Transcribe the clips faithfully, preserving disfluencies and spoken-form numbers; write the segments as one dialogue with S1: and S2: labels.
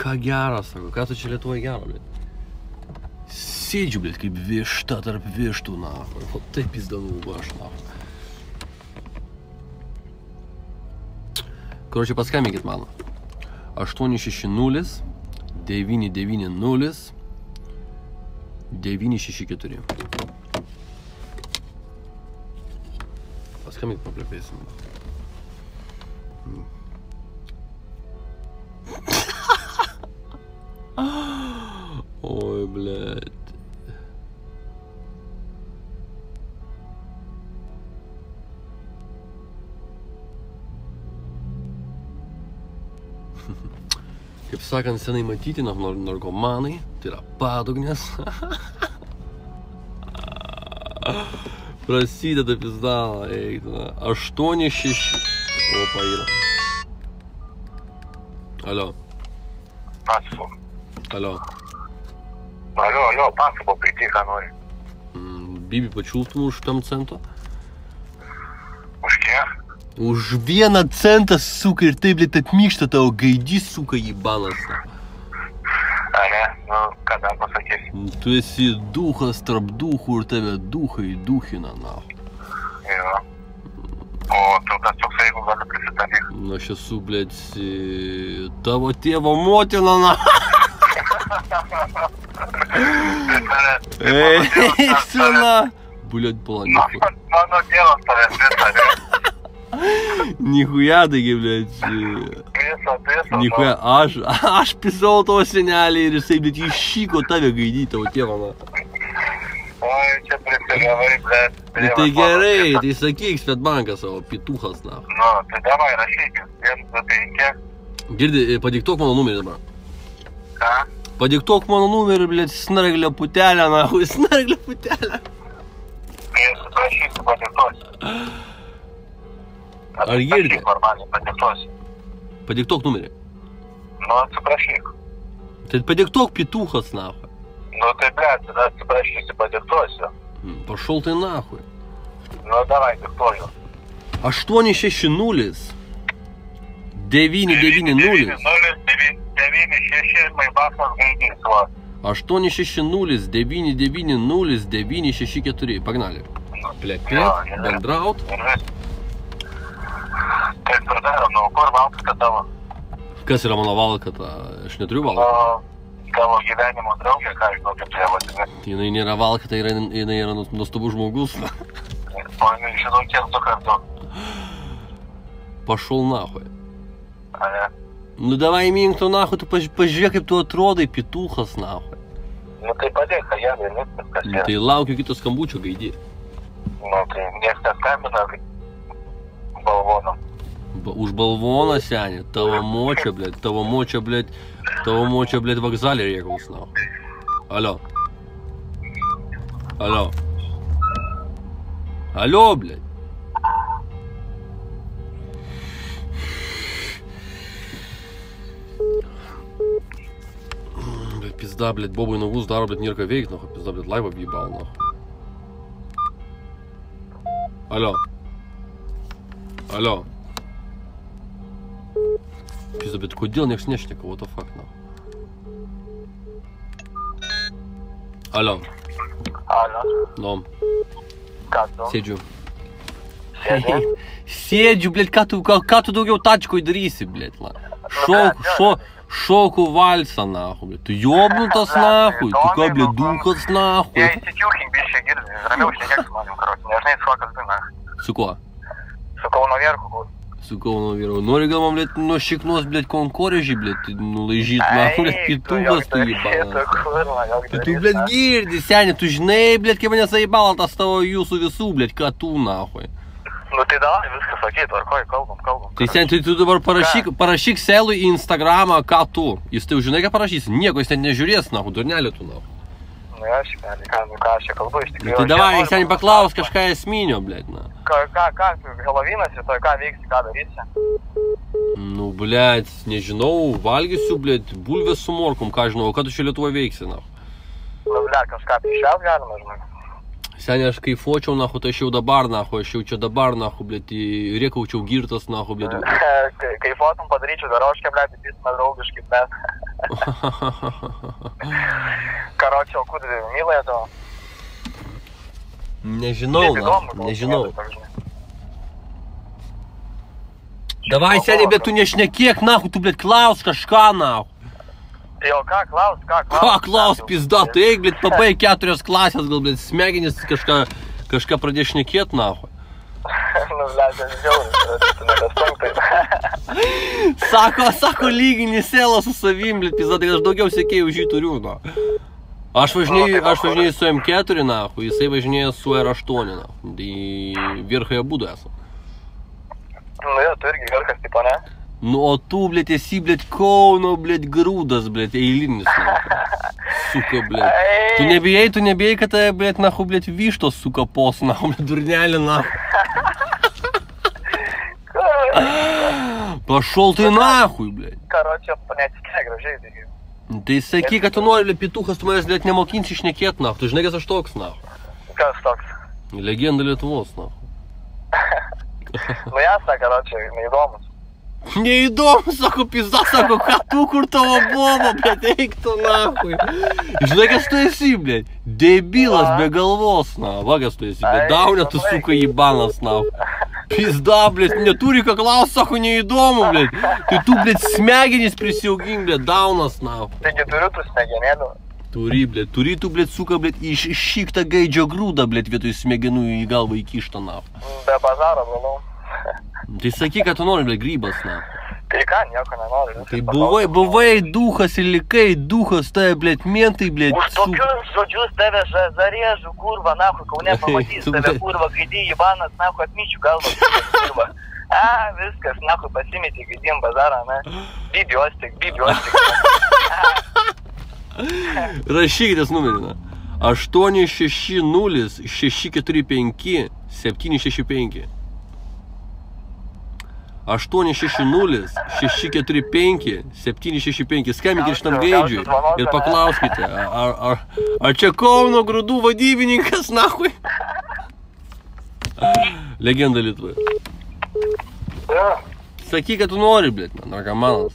S1: ką gero, sako, ką tu čia Lietuvoje gero, blėt? Sėdžiu, blėt, kaip višta tarp vištų, na. O taip pizdanų, aš, na. Karočiui, paskambinkit man. aštuoni šeši nulis devyni devyni nulis devyni šeši keturi. Paskambink, paplepėsim. Ой, блядь. Kaip sakant, senai matyti, narkomanai, tai yra padugnės. Prasideda pizdalą, eiktina. aštuoni šeši. Opa, yra. Alio.
S2: Pasifo.
S1: Alio.
S2: Alio, alio, pasifo, priti, ką nori.
S1: Bibi, pačiultum už tam cento?
S2: Už kiek?
S1: Už vieną centą, suka, ir taip, blėt, atmykšta tavo gaidys, suka, jįbanas.
S2: A, ne? Nu, ką dar pasakysi?
S1: Tu esi duchas tarp duchų ir tave duchai duchina, na.
S2: Jo. O tu tas toksai, jeigu gali prisistatyk.
S1: Nu, aš esu, blėt, tavo tėvo motina, na. Ei, sena. Blėt, pala,
S2: Mano tėvas tavęs visą, ne?
S1: Nichuja, taigi, blėt.
S2: Visą, visą.
S1: Nichuja, aš, aš pisau tavo senelį ir jisai, blėt, iššyko tave gaidį, tavo tėvą, na.
S2: Oi, čia prisiliavai, blėt.
S1: Tai gerai, tai sakyk, Svetbanką savo, pituchas, na.
S2: Nu, tai davai, rašykis. vienas du penki.
S1: Girdi, padiktuok mano numerį dabar.
S2: Ką?
S1: Padiktuok mano numerį, blėt, snarglio putelę, na, snarglio putelę.
S2: Jis prašysiu, padiktuosiu.
S1: Ar girdi?
S2: Normaliai, padiktuosiu.
S1: Padiktuok numerį.
S2: Nu, atsiprašyk.
S1: Tai padiktuok pituchas, na.
S2: Nu, tai, blėt, tada atsiprašysiu, padiktuosiu.
S1: Pašol tai nahui.
S2: Nu, davai, diktuoju.
S1: aštuoni šeši nulis devyni devyni nulis
S2: devyni šeši, Maibachas gaidys, va.
S1: aštuoni šeši nulis devyni devyni nulis devyni šeši keturi. Pagnali. Plepėt, bendraut.
S2: Taip ir darom, nu, kur valkata tavo?
S1: Kas yra mano valkata? Aš neturiu valkata.
S2: O, tavo gyvenimo draugė, ką žinau, kaip ją vadinė.
S1: Jinai nėra valkata, jinai yra nuostabus žmogus.
S2: O, žinau, kiek du kartu.
S1: Pašol nahui.
S2: A, ne?
S1: Nu, davai mink to nahui, tu pažiūrėk, kaip tu atrodai, pituchas nahui.
S2: Nu, tai padėk, ką jie, viskas, kas
S1: Nu,
S2: yra.
S1: tai laukiu kito skambučio gaidį.
S2: Nu, tai nieks neskambina, balvonom.
S1: Ba, už balvoną, senį, tavo močia, blėt, tavo močia, blėt, tavo močia, blėt, vokzalį rėkaus, na. Alio. Alio. Alio, blėt. Blėt, pizda, blėt, bobui nagus daro, blėt, nėra ką veikt, na, pizda, blėt, laivą vybal, na. Alio. Alio. Pizda, bet kodėl nieks nešneka, what the fuck, na. Alio.
S2: Alio.
S1: No.
S2: Ką tu?
S1: Sėdžiu.
S2: Sėdė?
S1: Sėdžiu, blėt, ką tu, ką, ką tu daugiau tačkoj darysi, blėt, la. Šok, šok, šokų valsą, nahu, blėt. Tu jobnutas, nahu, tu ką, blėt, dukas, nahu.
S2: Jei įsikiūkink, bišė girdi, ramiau šnekėk su manim, karos, nežinai, su kokias du, na.
S1: Su kuo?
S2: Su Kauno Vierku, kur.
S1: Su Kauno vyru. Nori gal man, blėt, nuo šiknos, blėt, konkorėžį, blėt, nulaižyt, nahu, blėt, pitukas tu jįbalą. Tai tu, blėt, girdi, seni, tu žinai, blėt, kaip mane saibala tas tavo jūsų visų, blėt, ką tu, nahu.
S2: Nu tai davai, viskas sakyti, tvarkoj, kalbam, kalbam.
S1: Tai sen, tai tu dabar parašyk, parašyk Selui į Instagramą, ką tu. Jis tai jau žinai, ką parašysi. Nieko, jis ten nežiūrės, nahu, durnelį tu, nahu.
S2: Nu aš, mėly, ką, nu ką aš čia kalbu, iš tikrųjų.
S1: Tai davai, sen, paklaus kažką esminio, blėt, na.
S2: Ką, ką, ką, Helovynas rytoj, ką veiksi, ką darysi?
S1: Nu, blėt, nežinau, valgysiu, blėt, bulvės su morkom, ką žinau, o ką tu čia Lietuvoje veiksi, nahu.
S2: Nu, blėt, kažką pišęs galima, žinai.
S1: Seniai, aš kaifuočiau, nahu, tai aš jau dabar, nahu, aš jau čia dabar, nahu, blėt, rėkaučiau girtas, nahu, blėt.
S2: Kaifuotum padaryčiau daroškę, blėt, įsime draugiškai, bet. Короче, o kur Miloje tavo?
S1: Nežinau, na, nežinau. Davai, seniai, bet tu nešnekėk, nahu, tu, blėt, klaus kažką, nahu.
S2: Jo, ką klaus, ką klaus?
S1: Ką klaus, pizda, tu eik, blėt, pabaig keturios klasės, gal, blėt, smegenis kažką, kažką pradės šnekėt, nahu.
S2: Nu, blėt, aš žiauriai, tu nebestunk taip.
S1: Sako, sako, lygini selą su savim, blėt, pizda, tai aš daugiau sekėjų už jį turiu, na. Aš važinėjau, aš važinėjau su M keturi, nahu, jisai važinėjo su R aštuoni, nahu. Tai virchai abudu esam.
S2: Nu, jo, tu irgi virkas, tipo, ne?
S1: Nu, o tu, blėt, esi, blėt, Kauno, blėt, grūdas, blėt, eilinis, nahu. Suka, blėt. Tu nebijai, tu nebijai, kad, blėt, nahu, blėt, vištos suka pos, nahu, blėt, durnelį, nahu. Pašol tai nahui, blėt.
S2: Karočią, neatsikė gražiai, taigi.
S1: Tai saky, kad tu nori, blėt, pituchas, tu manęs, blėt, nemokinsi šnekėt, nahu. Tu žinai, kas aš toks, nahu.
S2: Kas toks?
S1: Legenda Lietuvos, nahu.
S2: Nu, jasna, karočią, neįdomus.
S1: Neįdomu, sako, pizda, sako, ką tu, kur tavo boba, blėt, eik tu, nahui. Žinai, kas tu esi, blėt? Debilas be galvos, na, va, kas tu esi, blėt, daunė tu suka į banas, nahu. Pizda, blėt, neturi ką klaus, sako, neįdomu, blėt. Tai tu, blėt, smegenys prisijaugink, blėt, daunas, nahu.
S2: Taigi turiu tų smegenėlių.
S1: Turi, blėt, turi tu, blėt, suka, blėt, iš šiktą gaidžio grūdą, blėt, vietoj smegenų į galvą įkištą, nahu.
S2: Be bazaro, brolau.
S1: Tai sakyk, kad tu nori, blėt, grybas, nahu.
S2: Tai ką, nieko nenori.
S1: Tai buvai, buvai duchas ir likai duchas, tai, blėt, mentai, blėt.
S2: Už tokius žodžius tave zarėžu, kurva, nahu, Kaune pamatys tave, kurva, gaidį į banas, nahu, atmyčiu galvą, kurva. A, viskas, nahu, pasimeti gaidім bazarą, ne? Bibi ostik, bibi ostik.
S1: Rašykitės numerį, na. aštuoni šeši nulis šeši keturi penki septyni šeši penki. aštuoni šeši nulis šeši keturi penki septyni šeši penki. Skambinkite šitam gaidžiui ir paklauskite, ar, ar, ar čia Kauno grūdų vadybininkas, nahui? Legenda Lietuvoje. Sakyk, kad tu nori, blėt, narkomanas.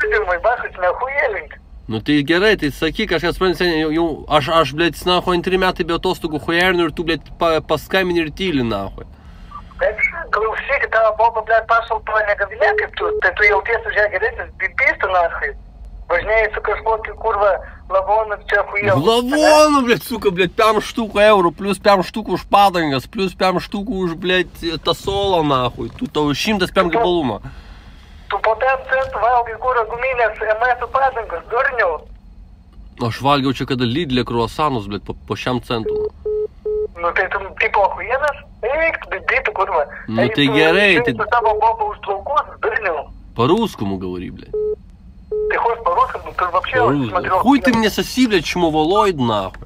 S1: Nu tai gerai, tai sakyk, aš atspranti, jau, jau, aš, aš, blėt, nahui, antri metai be atostogų hujernių ir tu, blėt, pa, paskambini ir tyli, nahui.
S2: Bet klausyk, tavo boba, blėt, pašalpa negavilė kaip tu, tai tu jautiesi už ją geresnis, bibistų, nahui. Važinėjai su kažkokiu, kurva, lavonu čia huijau.
S1: Lavonu, blėt, suka, blėt, pem štukų eurų, plus pem štukų už padangas, plus pem štukų už, blėt, tasolo, nahui. Tu tau šimtas pem gabalumą.
S2: Tu po pem centų valgai kūro guminės M S padangas, durniau.
S1: Aš valgiau čia kada Lidlė kruasanus, blėt, po, po šiam centų.
S2: Nu tai tu tipo huienas? Eik, tu bibitų, kurva.
S1: Nu tai gerai,
S2: tai... Tu tavo bobą už plaukus, durniau.
S1: По-русскому говори, блядь.
S2: Ты хочешь по-русскому? Ты вообще смотрел...
S1: Хуй ты мне соси, блядь, чмоволоид, нахуй.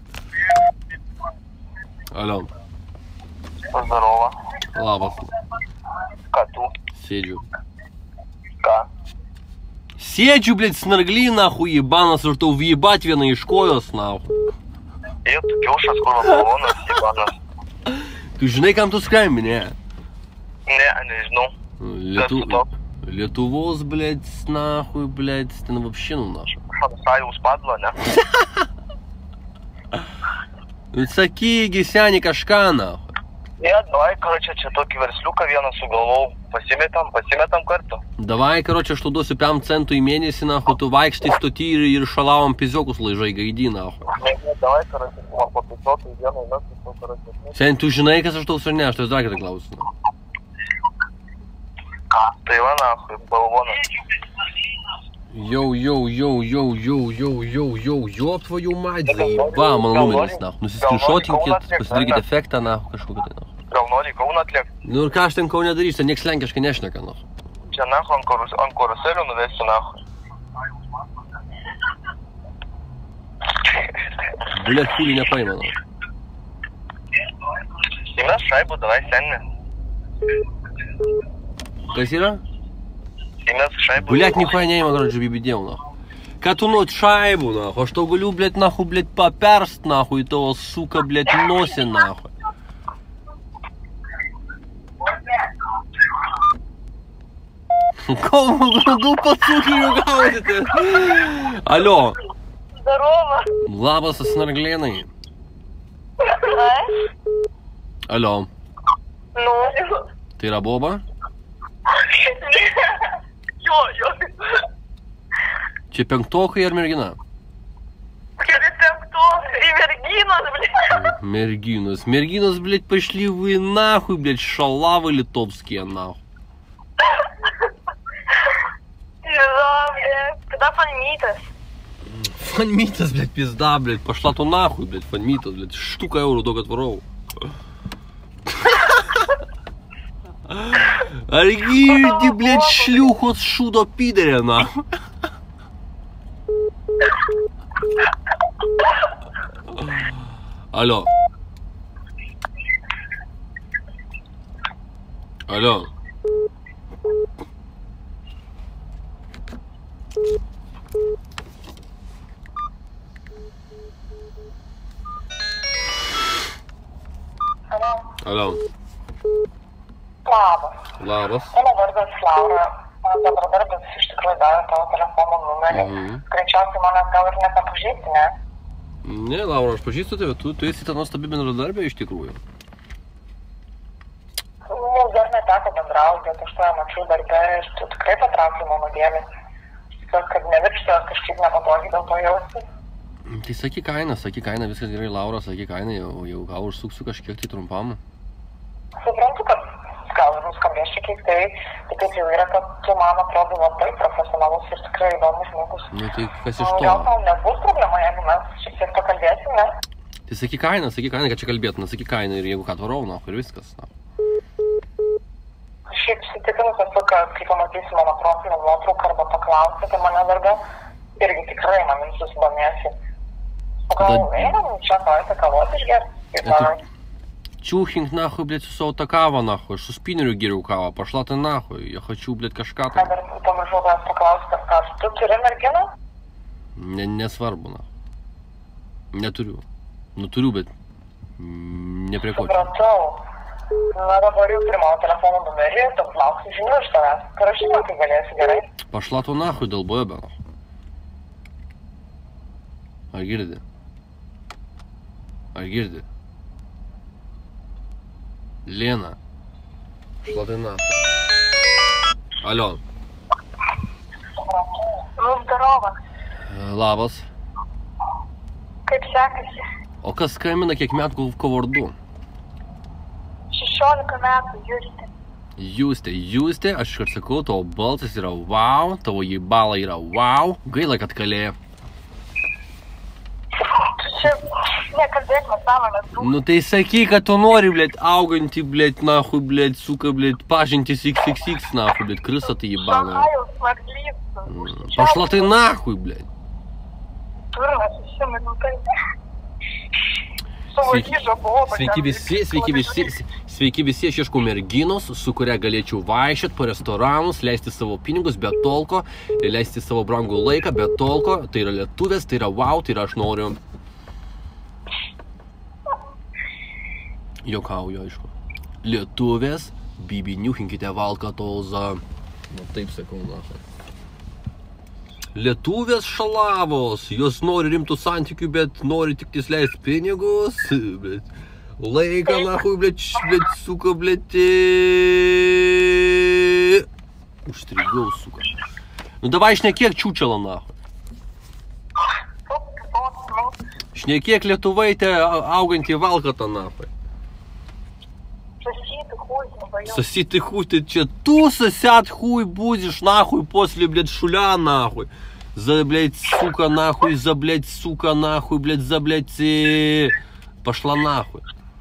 S1: Алло.
S2: Здорово.
S1: Labas.
S2: Ką tu?
S1: Sėdžiu.
S2: Ką?
S1: Sėdžiu, blядь, snargly, nahui, ебаnas, ir tau vyjebat vieną iš kojos, nahui.
S2: Jie, tu kiaušas, kur balonas, єбаnas.
S1: Tu žinai, kam tu skambi, ne?
S2: Ne, nežinau.
S1: Lietu... Lietuvos, блядь, nahui, блядь, ten вообще, ну, нахуй.
S2: Шансаю спадло, ne?
S1: Nu, sakygi, seni, kažką, nahui.
S2: Ne, davai, karočią, čia tokį versliuką vieną sugalvau. Pasimetam, pasimetam kartu.
S1: Davai, karočią, aš tau duosiu pem centų į mėnesį, nahui, tu vaikštai stoti ir, ir šalavom piziokus laižai gaidį, nahui.
S2: Ne, ne, davai, karočią, tu man papisuotų į vieną įmestų, tu, karočią.
S1: Sen, tu žinai, kas aš tau sarne, aš tau dar kitą klausiu.
S2: Ką? Tai va, nahui, balvonas.
S1: Jau, jau, jau, jau, jau, jau, jau, jau, jau, твою мать, заеба, mano numeris, nahui. Nusiskrišotinkit, pasidarykit efektą, nahui, kažkokį tai, nahui.
S2: Gal nori į Kauną atliekti?
S1: Nu ir ką aš ten Kaune darysiu, ten nieks lenkiškai nešneka, nahui.
S2: Čia, nahui, ant, karus, ant karuselių nuvesiu, nahui.
S1: Блядь, хули nepaima, nahui.
S2: Įmes šaibų, davai, senė.
S1: Kas yra?
S2: Įmes šaibų.
S1: Блядь, нихуя не има, короче, бибидел, нахуй. Kad tu nuot šaibų, nahui, aš tau galiu, blėt, nahui, blėt, paperst, nahui, tavo suka, blėt, nosį, nahui. Kauno grūdų pacukinių gaudyti. Алло.
S2: Здорово.
S1: Labas, snarglėnai. Alio.
S2: Nu.
S1: Tai yra Boba?
S2: Jo, jo.
S1: Čia penktokai ar mergina?
S2: Keli penktokai, merginos, blėt.
S1: Merginos. Merginos, блядь, пошли вы нахуй, блядь, шалавы литовские, нахуй.
S2: Да, блядь. Когда фанмитас?
S1: Фанмитас, блядь, пизда, блядь. Пошла то нахуй, блядь, фанмитас, блядь. Штука евро до отворов. Аргирди, блядь, шлюху с шудо пидоря, нахуй. Алло. Алло. Алло.
S2: Labas.
S1: Labas.
S2: Mano vardas Laura. Man bendradarbis iš tikrųjų davė tavo telefono numerį.
S1: Mhm.
S2: Greičiausiai manęs gal ir net nepažįsti, ne?
S1: Ne, Laura, aš pažįstu tave, tu, tu esi ta nuostabi bendradarbė iš tikrųjų.
S2: Mums dar neteko bendrauti, bet aš tave mačiau darbę ir tu tikrai patraukai mano dėmesį. Tiesiog, kad nevirkštės kažkaip nepatogiai dėl to jausti.
S1: Tai sakyk kainą, sakyk kainą, viskas gerai, Laura, sakyk kainą, jau, jau gal užsuksiu kažkiek tai trumpam.
S2: Suprantu, kad gal ir nuskambės šiek tiek tai, tai kaip jau yra, kad tu, man atrodo, labai profesionalus ir tikrai įdomus žmogus.
S1: Nu tai kas iš to?
S2: Gal tau nebus problema, jeigu mes šiek tiek pakalbėsim, ne?
S1: Tai sakyk kainą, sakyk kainą, kad čia kalbėtume, sakyk kainą ir jeigu ką tvarau, na, ir viskas. Na.
S2: Šiaip sutikinus esu, kad kai pamatysi mano profilio nuotrauką arba paklausį, tai mane darbe irgi tikrai manim susidomėsi. O gal
S1: Да.
S2: einam čia savaitę kavos išgerti? Kaip manai?
S1: Чухинг, нахуй, блядь, сусаута кава, нахуй, что спиннерю гирю кава, пошла ты нахуй, я хочу, блядь, кашка
S2: Ką
S1: там.
S2: dar pamiršau tavęs paklausti, ar tu turi merginą?
S1: Не, nesvarbu, nahui. Neturiu. Nu turiu, bet nepriekočiu.
S2: Supratau. Na dabar jau turi mano telefono numerį, tu lauksi žinių iš tavęs. Parašyk man, kai galėsi, gerai?
S1: Пошла то нахуй, долбоеба, нахуй. Ar girdi? Ar girdi? Lena. Пошла ты нахуй. Алло.
S2: Nu, zdarova.
S1: Labas.
S2: Kaip sekasi?
S1: O kas skambina, kiek metų ko vardu?
S2: šešiolika metų, Justė.
S1: Justė, Justė, aš ir sakau, tavo balsas yra wow, tavo jibala yra wow, gaila, kad kalė.
S2: Tu čia nekalbėk nesąmonės.
S1: Nu tai sakyk, kad tu nori, blėt, augantį, blėt, nahui, blėt, suka, blėt, pažintis iks iks iks, nahui, blėt, krisa tai jibala.
S2: Šanhajaus marglys.
S1: Пошла ты нахуй, блядь.
S2: Turime šeši minutai.
S1: Sveiki, sveiki visi, sveiki visi, sveiki visi, aš ieškau merginos, su kuria galėčiau vaikščiot po restoranus, leisti savo pinigus be tolko, leisti savo brangų laiką be tolko, tai yra lietuvės, tai yra wow, tai yra aš noriu. Jokauju, aišku. Lietuvės, bibi, niuchinkite valkatozą. Nu, taip sakau, na. Lietuvės šalavos, jos nori rimtų santykių, bet nori tik tis leisti pinigus, bet laiką, nahui, blėt, blėt, suka, blėt, užstrigau, suka. Nu, davai, šnekėk čiūčelą, nahui. Šnekėk lietuvaitę augantį valkatą, nahui. Соси ты хуй, ты че, ту сосят хуй будешь, нахуй, после, блядь, шуля, нахуй. За, блядь, сука, нахуй, за, блядь, сука, нахуй, блядь, за, блядь, э... пошла нахуй.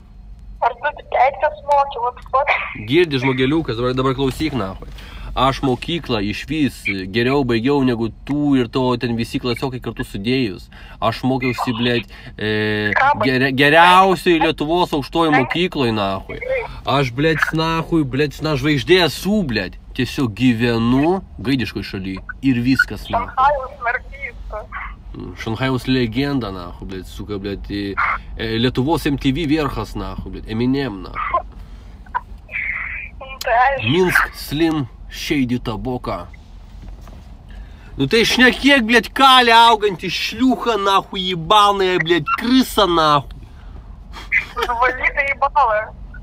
S1: Girdi, žmogeliukas, dabar klausyk, nahui. Aš mokyklą išvis geriau baigiau negu tu ir to ten visi klasiokai kartu sudėjus. Aš mokiausi, blėt, e, ger, geriausiai Lietuvos aukštoji mokykloj, nahui. Aš, blėt, nahui, blėt, na, žvaigždė esu, blėt. Tiesiog gyvenu gaidiškoj šaly ir viskas, nahui.
S2: Šanhajaus margysta.
S1: Šanhajaus legenda, nahui, blėt, suka, blėt, e, Lietuvos em ty vy verchas, nahui, blėt, Eminem, nahui. Minsk, Slim, Shady Taboka. Ну tai šnekėk, blėt, kalė augantį šliuchą, nahui, įbalnąją, blėt, krisa, nahui.
S2: Valytai į balą.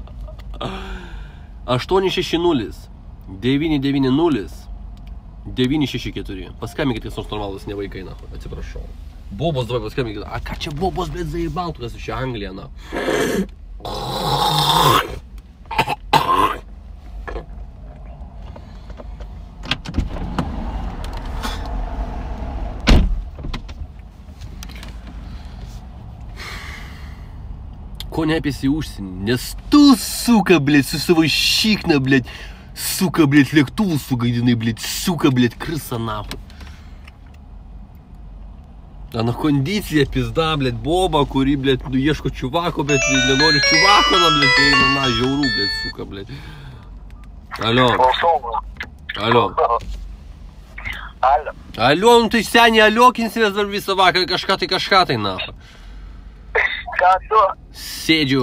S1: aštuoni šeši nulis, devyni devyni nulis, devyni šeši keturi. Paskamykit, kas nors normalus, ne vaikai, nahui, atsiprašau. Bobos davai paskamykit. A ką čia bobos, blėt, zaibaltų, kas iš Anglija, na. Ko neapėsi užsienį, nes tu, suka, blėt, su savo šikna, blėt, suka, blėt, lėktuvų sugaidinai, blėt, suka, blėt, krisa, nahu. Ana kondicija, pizda, blėt, boba, kuri, blėt, nu, ieško čiuvako, bet nenori čiuvako, na, blėt, eina, na, žiaurų, blėt, suka, blėt. Alio. Alio.
S2: Alio.
S1: Alio, nu tai seniai aliokinsimės dar visą vakarą, kažką tai, kažką tai, nahu.
S2: Ką tu?
S1: Sėdžiu.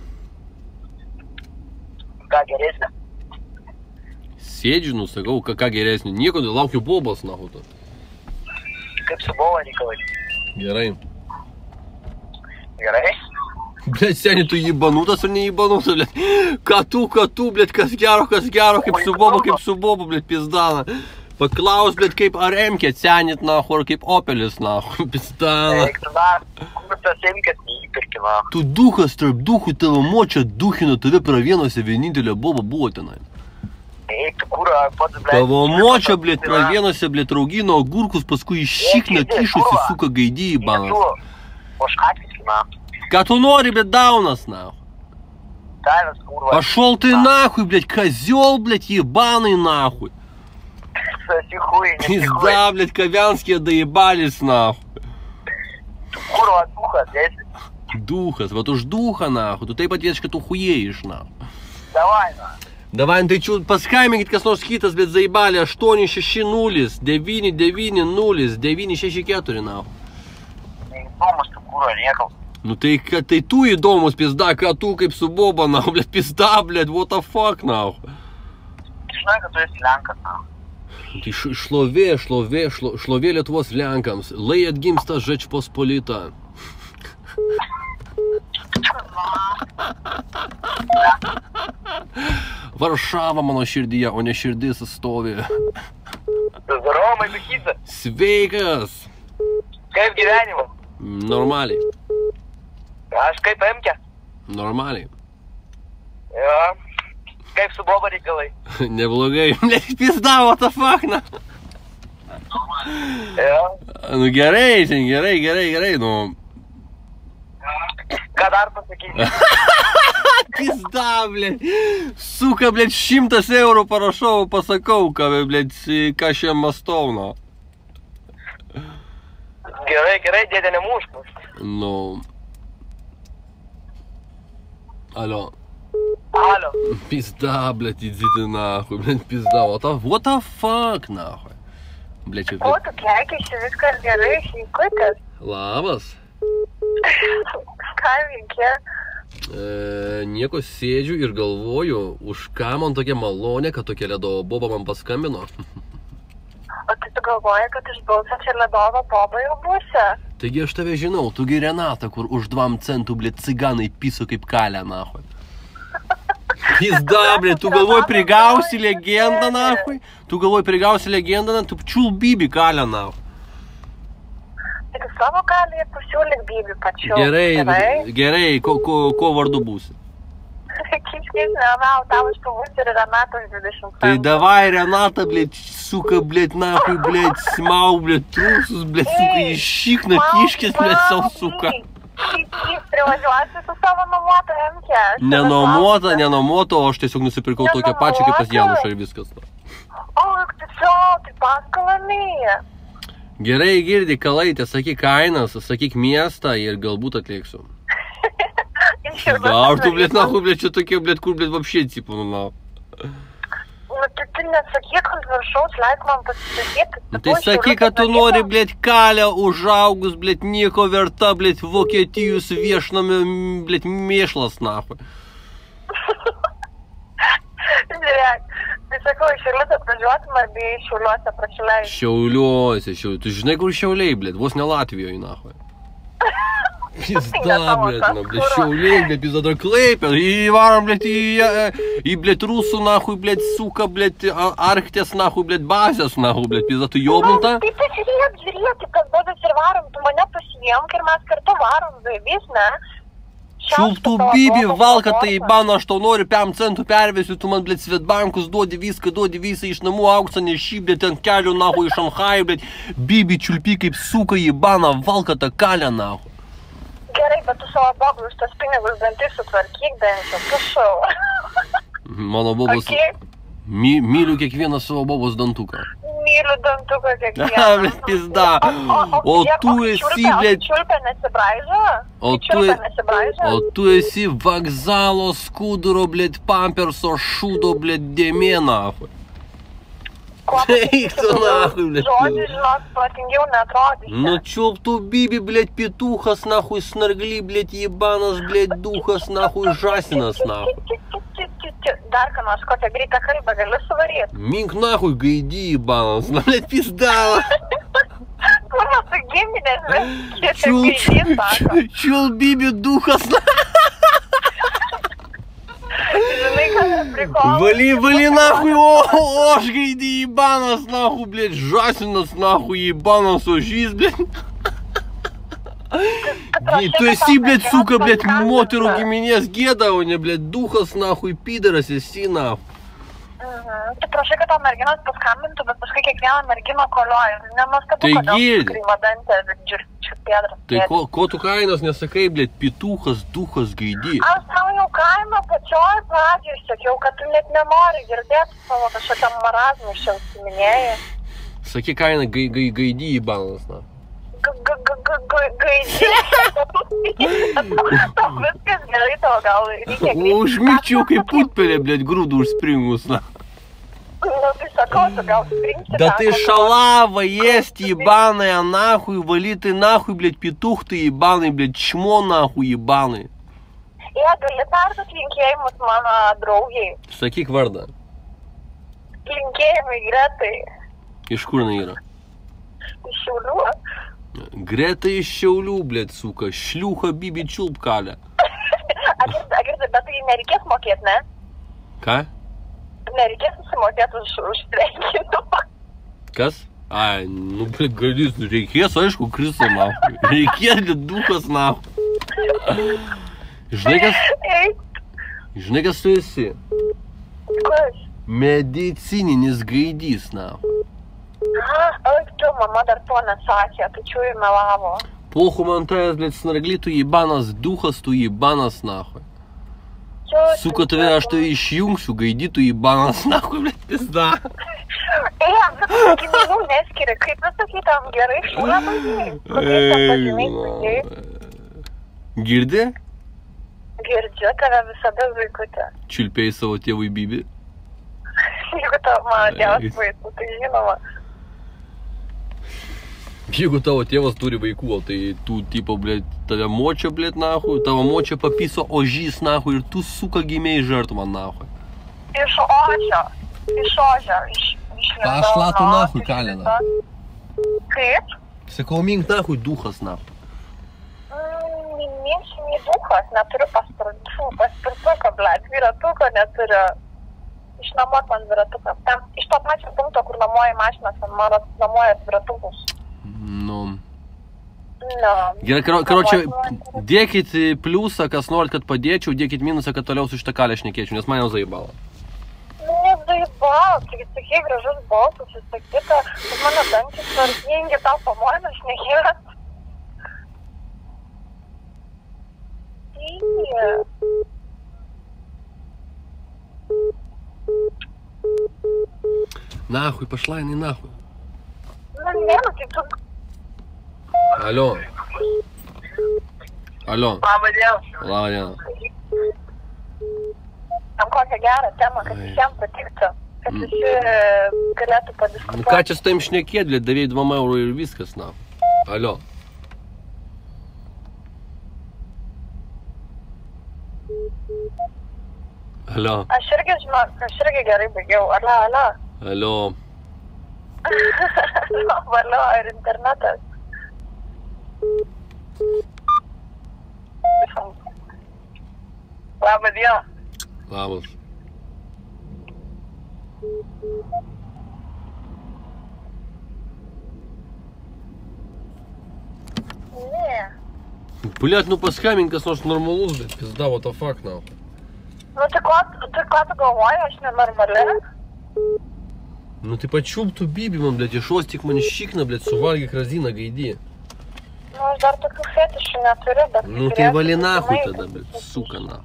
S2: Ką geresnė?
S1: Sėdžiu, nu, sakau, ką, ką geresnį. Nieko, laukiu bobos, nahu, tu.
S2: Kaip su boba reikalai?
S1: Gerai.
S2: Gerai?
S1: Blėt, seniai, tu įbanutas ar neįbanutas, blėt. Ką tu, ką tu, blėt, kas gero, kas gero, kaip su boba, kaip su boba, blėt, pizdana. Paklaus, blėt, kaip ar emkė senit, nahu, ar kaip opelis, nahu, pizdana.
S2: Eik, tu dar, kur tas emkės neįpirki, nahu.
S1: Tu duhas tarp duhų, tavo močia duhino, tave pravienose vienintelė boba buvo tenai.
S2: Eik, tu kur, pats, blėt.
S1: Tavo močia, blėt, pravienose, blėt, raugino agurkus, paskui iš šikną kišusi, suka, gaidį į banas.
S2: Oškakis, nahu.
S1: Ką tu nori, blėt, daunas, nahu?
S2: Tavęs, kurva.
S1: Пошел ты нахуй, блядь, козел, блядь, ебаный нахуй.
S2: Сосихуй, не сихуй.
S1: Пизда, блядь, ковянские доебались, нахуй.
S2: Kurva, duhas, esi.
S1: Духас, вот уж духа, нахуй, tu taip atvieš, kad tu хуеешь, nahui.
S2: Davai, na.
S1: Давай, tai čiū, paskambykit kas nors kitas, bet zaibalė, aštuoni šeši nulis, devyni devyni nulis, devyni šeši keturi, nahui.
S2: Neįdomus tu, kurva, niekals.
S1: Nu tai, kad tai tu įdomus, pizda, ką tu kaip su boba, nahui, blėt, pizda, blėt, what the fuck, nahui.
S2: Žinai, kad tu esi Lenkas, nahui.
S1: Tai šlovė, šlovė, šlo, šlovė Lietuvos Lenkams, lai atgimsta Žečpospolita. Varšava mano širdyje, o ne širdis stovi.
S2: Здорово, Maidukytė.
S1: Sveikas.
S2: Kaip gyvenimas?
S1: Normaliai.
S2: Aš kaip emkė.
S1: Normaliai.
S2: Jo. Kaip su boba reikalai?
S1: Neblogai. Pizda, what the fuck, na.
S2: Jo.
S1: Nu gerai, ten gerai, gerai, gerai, nu.
S2: Ką dar pasakyti?
S1: Pizda, blėt. Suka, blėt, šimtas eurų parašau, pasakau, ką, blėt, ką šiam mastau, na.
S2: Gerai, gerai, dėdė nemušk.
S1: Nu. Alio.
S2: Alio.
S1: Pizda, blėt, įdzyti, nahui, blėt, pizda, what the, what the fuck, nahui. Blėt, čia,
S3: O, tu keikiasi, viskas gerai, sveikutis.
S1: Labas.
S3: Ką veikė?
S1: E, nieko sėdžiu ir galvoju, už ką man tokia malonė, kad tokia ledo boba man paskambino.
S3: O tai tu galvoji, kad iš balso čia ledovo boba jau būsi?
S1: Taigi aš tave žinau, tu gi Renata, kur už dvam centų, blėt, ciganai piso kaip kalę, nahui. Pizda, blėt, tu galvoji prigausi legendą, nahui? Tu galvoji prigausi legendą, na, tu čiul bibi kalę, nahui.
S3: Tai tu savo kalį ir pasiūlyk bibi pačiu.
S1: Gerai, gerai, ko, ko, ko vardu būsi?
S3: Kaip nežinau, tau iš pavus ir Renatos dvidešimt.
S1: Tai davai, Renata, blėt, suka, blėt, nahui, blėt, smau, blėt, trusus, blėt, suka, iššikna, kiškis, blėt, savo suka.
S3: Jis privažiuosi su savo nuomoto emkė.
S1: Nenuomota, nenuomota, o aš tiesiog nusipirkau tokią pačią kaip pas Janušą ir viskas.
S3: O, juk tu čia, tai paskalamiai.
S1: Gerai, girdi, Kalaitė, sakyk kainas, sakyk miestą ir galbūt atlėksiu. Dar tu, blėt, nahui, blėt, čia tokie, blėt, kur, blėt, vapšiai cipų, nu, na.
S3: Nu, tai tu nesakyk ant viršaus, leik man pasisakyti.
S1: Nu, tai sakyk, kad tu nori, blėt, kalę užaugus, blėt, nieko verta, blėt, Vokietijos viešnamio, blėt, mėšlas, nahui.
S3: Žiūrėk, Tai sakau, iš Šiaulius atvažiuotum arba iš Šiauliuose prašileisi.
S1: Šiauliuose, Šiauliuose. Tu žinai, kur Šiauliai, blėt, vos ne Latvijoje, nahui. Pizda, blėt, na, blėt, Šiauliai, blėt, pizda, dar Klaipė. Įvarom, blėt, į, blėt, rusų, nahui, blėt, suka, blėt, Arktės, nahui, blėt, bazės, nahui, blėt, pizda, tu jobnta?
S3: Tai pasižiūrėk, žiūrėk, kas bėdas ir varom, tu mane pasijėmk ir mes kartu varom, zaibys, ne?
S1: Čiulp tu bibi, valka tai bano, aš tau noriu pem centų pervesiu, tu man, blėt, Svetbankus duodi viską, duodi visą iš namų auksą, nešį, blėt, ant kelių, nahui, iš Šanchajų, blėt, bibi, čiulpi kaip suka į baną, valka tą kalę, nahui.
S3: Gerai, bet tu savo bobų už tas pinigus dantis sutvarkyk, bent jau, prašau.
S1: Mano bobos,
S3: Okay.
S1: my, myliu kiekvieną savo bobos dantuką.
S3: Myliu dantuką kiekvieną.
S1: Ha, blėt, pizda. O tu esi, blėt,
S3: Čiulpė nesibraižo?
S1: O tu,
S3: Čiulpė nesibraižo?
S1: o tu esi vokzalo skuduro, blėt, pamperso šūdo, blėt, dėmė, nahui. Eik tu, nahui, blėt.
S3: Žodžiu, žinok, protingiau neatrodys.
S1: Nu čiulp tu bibi, blėt, pituchas, nahui, snargly, blėt, jibanas, blėt, duchas, nahui, žasinas, nahui.
S3: Dar ką nors, kokią greitą kalbą gali suvaryti.
S1: Mink, nahui, gaidį, jibanas, na, blėt, pizdala.
S3: Kurva, tu giminės, bet
S1: Čiulp,
S3: gaidys, sako.
S1: čiulp bibi, duchas,
S3: Žinai, ką tas prikolas?
S1: Вали, вали нахуй, о, о, аж гайди ебанос, нахуй, блядь, жасинос, нахуй, ебанос, ожиз, блядь. Tu esi, blėt, suka, blėt, moterų giminės gėda, o ne, blėt, duchas, nahui, pidaras esi, nahui.
S3: Tu prašai, kad tau merginos paskambintų, bet paskui kiekvieną merginą kolioja. Nenuostabu,
S1: Tai
S3: kodėl
S1: girdi.
S3: sukryma dantę čiurpėdras.
S1: Tai ko, ko tu kainos nesakai, blėt, pituchas, duchas, gaidį?
S3: Aš tau jau kaimą pačioj pradžioj sakiau, kad tu net nenori girdėti savo kažkokiam marazmui čia užsiminėjai.
S1: Sakyk kainą, gai, gai, gaidį ėbanas, na.
S3: Gaidį. Tau viskas gerai, tau gal reikia grįžti.
S1: Užmygčiau kaip putpelė, blėt, grūdų užspringus, na.
S3: Nu, tai sakau, tu gal springsi.
S1: Да ты шалава, есть ебаная, нахуй, вали ты нахуй, блядь, петух ты ебаный, блядь, чмо нахуй ебаный.
S3: Jie gali perduoti linkėjimus mano draugiai.
S1: Sakyk vardą.
S3: Linkėjimai Gretai.
S1: Iš kur jinai yra?
S3: Iš Šiaulių.
S1: Greta iš Šiaulių, blėt, suka, šliuha bibi čiulp kalę.
S3: Agirda, bet tai nereikės mokėti, ne?
S1: Ką?
S3: Nereikės susimokėti už, už sveikinimą.
S1: Kas? Ai, nu, blėt, galys, reikės, aišku, Kristo, nahui. Reikės, blėt, duchas, nahui. Žinai, kas? Žinai, kas tu esi?
S3: Kas?
S1: Medicininis gaidys, nahui.
S3: Oi, tu, mama dar to nesakė, tai čiūjų melavo.
S1: Похуй монтает, блядь, снаргли, tu ебанас, духас, tu ебанас, нахуй. Сука, тебе аж tu išjungsiu, gaidi, tu ебанас, nahui, blėt, pizda.
S3: Ei, visų giminių neskiri, kaip visą kitam gerai, labai gerai.
S1: Girdi?
S3: Girdžiu tave visada, vaikutė.
S1: Čiulpėjai savo tėvui bibi?
S3: Jeigu tavo mano tėvas vaikų, tai žinoma.
S1: Jeigu tavo tėvas turi vaikų, tai tu, tipo, blėt, tave močia, blėt, nahui, tavo močia papiso ožys, nahui, ir tu, suka, gimėjai žartva, nahui.
S3: Iš ožio, iš ožio, iš...
S1: Pašla tu nahui, kalina.
S3: Kaip?
S1: Sakau, mink nahui, duchas, nahui.
S3: Minėsiu, nei duchas, neturiu paspirtuko, blėt, dviratuko neturiu. Išnamuot man dviratuką. Ten, iš to pačio punkto, kur namuoja mašinas, ten man namuoja dviratukus.
S1: Nu.
S3: No.
S1: Gerai, karočią, dėkit pliusą, kas norit, kad padėčiau, dėkit minusą, kad toliau su šitą kalę šnekėčiau, nes man jau zaibalo.
S3: Nu, nezaibalo, taigi sakai gražus balsas, visą kitą, kad mano dantys tvarkingi, tau pamoina šnekėt. Iya.
S1: Нахуй, пошла и не нахуй.
S3: Ну, не, ну ты тут...
S1: Алло. Алло.
S3: Laba diena.
S1: Laba diena.
S3: Tam kokią gerą temą, kad visiems patiktų, kad visi galėtų padiskutuoti.
S1: Nu ką čia su tavim šnekėt, blėt, davėjai dvam eurų ir viskas, na. Alio. Alio.
S3: Aš irgi žinau, aš irgi gerai baigiau. Alio, alio.
S1: Alio.
S3: Valio, ir internetas. Labą dieną.
S1: Labas.
S3: Ne.
S1: Блядь, ну paskambink kas nors normalus, bet pizda, what the fuck, now.
S3: Nu, tai ko, tai ko tu galvoji, aš nenormali?
S1: Ну ты почуп ту биби, man, блядь, išuostyk man šikną, blėt, suvalgyk raziną gaidį.
S3: Nu, aš dar tokių fetišų neturiu, bet...
S1: Nu tai vali nahui tada, blėt, suka nahui.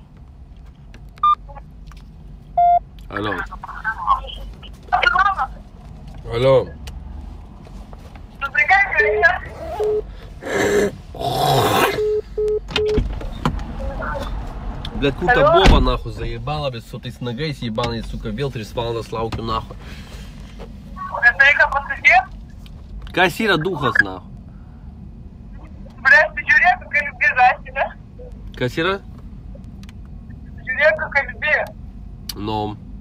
S1: Alio. Alio. Блядь, кута Боба, нахуй, заебала, блядь, su tais nagais ебаной, suka, vėl tris valandas laukiu, nahui.
S3: Это reikia pasakyti?
S1: Kas yra duhas, nahui?
S3: Блядь, ты žiūrėk, kaip bėžasi, ne?
S1: Kas yra?
S3: Žiūrėk, kaip bė.
S1: Nu.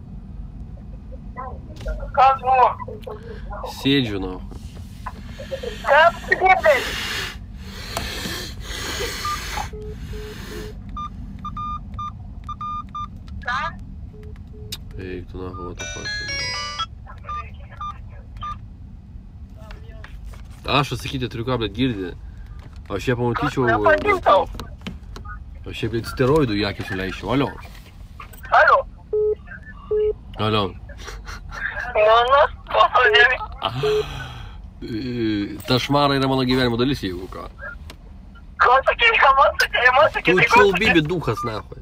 S3: Ką žinau?
S1: Sėdžiu, nahui.
S3: Ką apsigėdai? Ką?
S1: Eik, tu nahui, what the fuck. Aš atsakyti turiu ką, blėt, girdį. Aš ją pamatyčiau... Aš ją, blėt, steroidų į akį suleičiau. Alio.
S3: Alio.
S1: Alio.
S3: Mano, pasodėmi.
S1: Ta šmara yra mano gyvenimo dalis, jeigu ką.
S3: Ko sakė, ką man sakė, man sakė,
S1: Tu
S3: tai ko
S1: čiul
S3: sakė?
S1: bibi duhas, nahui.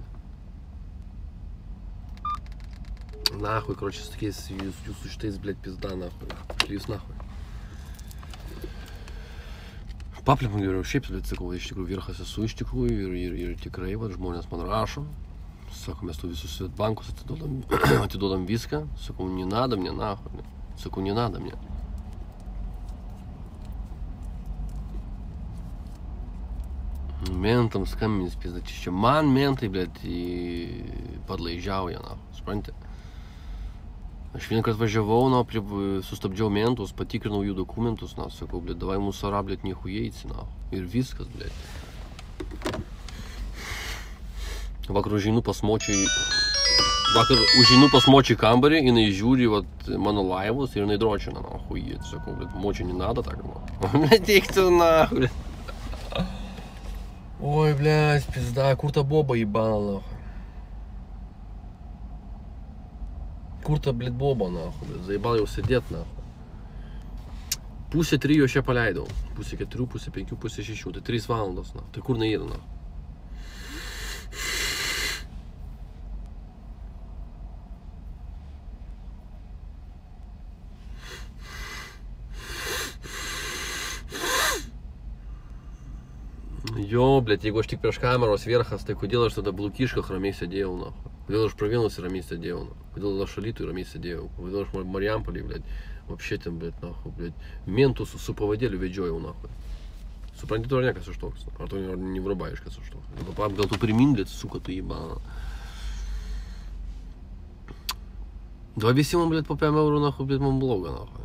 S1: Nahui, kročiai, sakės, jūs, jūsų šitais, blėt, pizda, nahui. Jūs, nahui. Paplėpam geriau, šiaip, bet sakau, iš tikrųjų virchas esu iš tikrųjų ir, ir, ir tikrai, va, žmonės man rašo. Sako, mes tu visus Svetbankus atiduodam, atiduodam viską. Sakau, не надо мне, нахуй. Sakau, не надо мне. Mentam skambins, pizda, čia man mentai, blėt, padlaižiauja, nahui, supranti? Aš vieną kartą važiavau, na, sustabdžiau mentus, patikrinau jų dokumentus, na, sakau, blėt, davai mūsų ara, blėt, niechujeici, na, ir viskas, blėt. Vakar užeinu pas močiai, vakar užeinu pas močiai kambarį, jinai žiūri, vat, mano laivus ir jinai dročina, na, hujeici, sakau, blėt, močiai не надо так, na. Blėt, eik tu, na, blėt. Ой, blėt, pizda, kur ta Boba jebana, na. Kur ta, blėt, Boba, nahui, blėt, zaibal jau sėdėt, nahui. Pusė trijų aš ją paleidau. Pusė keturių, pusė penkių, pusė šešių. Tai trys valandos, nahui. Tai kur jinai yra, nahui? Jo, blėt, jeigu aš tik prieš kameros vierchas, tai kodėl aš tada Blukiškach ramiai sėdėjau, nahui? Kodėl aš Pravienus ramiai sėdėjau, nahui? Kodėl aš Alytuj ramiai sėdėjau? Kodėl aš Marijampolėj, blėt, вообще ten, blėt, nahui, blėt, mentus su pavadėliu vedžiojau, nahui. Supranti, tu ar ne, kas aš toks? Ar tu не врубаешь, kas aš toks? Gal tu primin, blėt, suka, tu jebana. Давай веси man, blėt, po пять eurų, nahui, blėt, man bloga, nahui.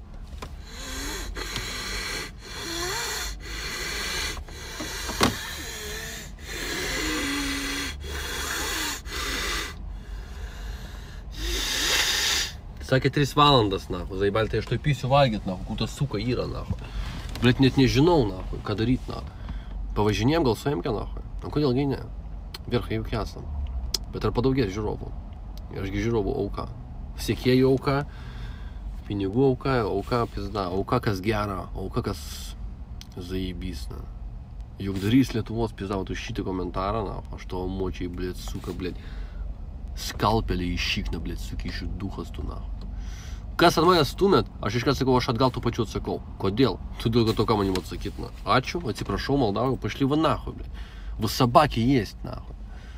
S1: Sakė tris valandas, nahui, zaibal, tai aš toj pysiu valgyt, nahui, kur ta suka yra, nahui. Blėt, net nežinau, nahui, ką daryt, nahui. Pavažinėjom gal suimkę, nahui. O kodėlgi ne? Virchai juk esam. Bet ar padaugės žiūrovų? Ašgi žiūrovų auka. Sekėjų auka, pinigų auka, auka pizda, auka kas gera, auka kas zaibys, na. Juk darys Lietuvos pizda, tu šitą komentarą, nahui, aš tavo močiai, blėt, suka, blėt, skalpelį iššikna, blėt, sukišiu duhas tu, nahui. Kas ant manęs stumėt, aš iškart sakau, aš atgal tų pačių atsakau. Kodėl? Todėl, kad to ką manim atsakyt, na. Ačiū, atsiprašau, maldauju, pašli va nahui, blėt. Вы собаки есть, нахуй.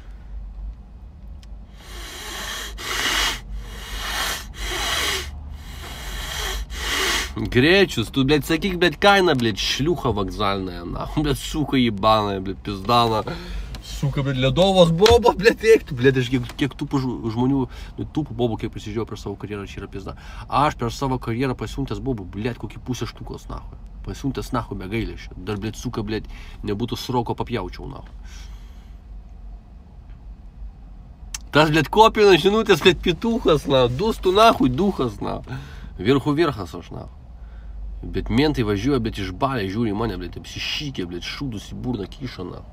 S1: Гречус, тут, блядь, sakyk, блядь, кайна, блядь, шлюха вокзальная, нахуй, блядь, сука ебаная, блядь, пиздана, Suka, blėt, ledovos bobo, blėt, eiktų, blėt, aš kiek, kiek tų žmonių, nu, tų bobų, kiek prisižiūrėjau per savo karjerą, čia yra pizda. Aš per savo karjerą pasiuntęs bobų, blėt, kokį pusę štukos, nahui. Pasiuntęs, nahui, be gailėšio. Dar, blėt, suka, blėt, nebūtų sroko papjaučiau, nahui. Tas, blėt, kopina žinutės, blėt, pituchas, na, dustų, nahui, duchas, na. Virhu virchas aš, na. Bet mentai važiuoja, bet iš balė žiūri į mane, blėt, apsišykė, blėt, šūdus į burną kyšą, na.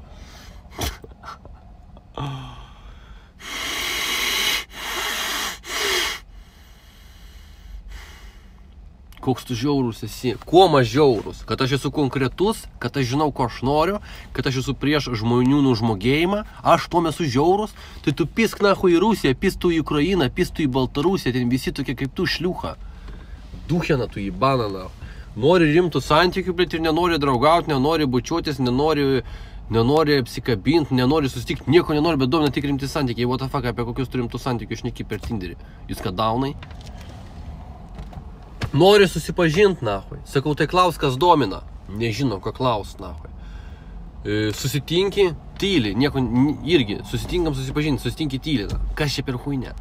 S1: Koks tu žiaurus esi, kuo mažiaurus, kad aš esu konkretus, kad aš žinau, ko aš noriu, kad aš esu prieš žmonių nužmogėjimą, aš tuom esu žiaurus, tai tu pisk nahu į Rusiją, pisk tu į Ukrainą, pisk tu į Baltarusiją, ten visi tokie kaip tu šliucha. Duchena tu į baną, nahu. Nori rimtų santykių, bet ir nenori draugauti, nenori bučiuotis, nenori, nenori apsikabinti, nenori susitikti, nieko nenori, bet domina tik rimti santykiai. What the fuck, apie kokius tu rimtų santykių šneki per Tinderį. Jūs ką daunai? Nori susipažinti, nahui. Sakau, tai klaus, kas domina. Nežinau, ką klaus, nahui. E, susitinki, tyli, nieko, irgi, susitinkam susipažinti, susitinki tyli. Na. Kas čia per huinė?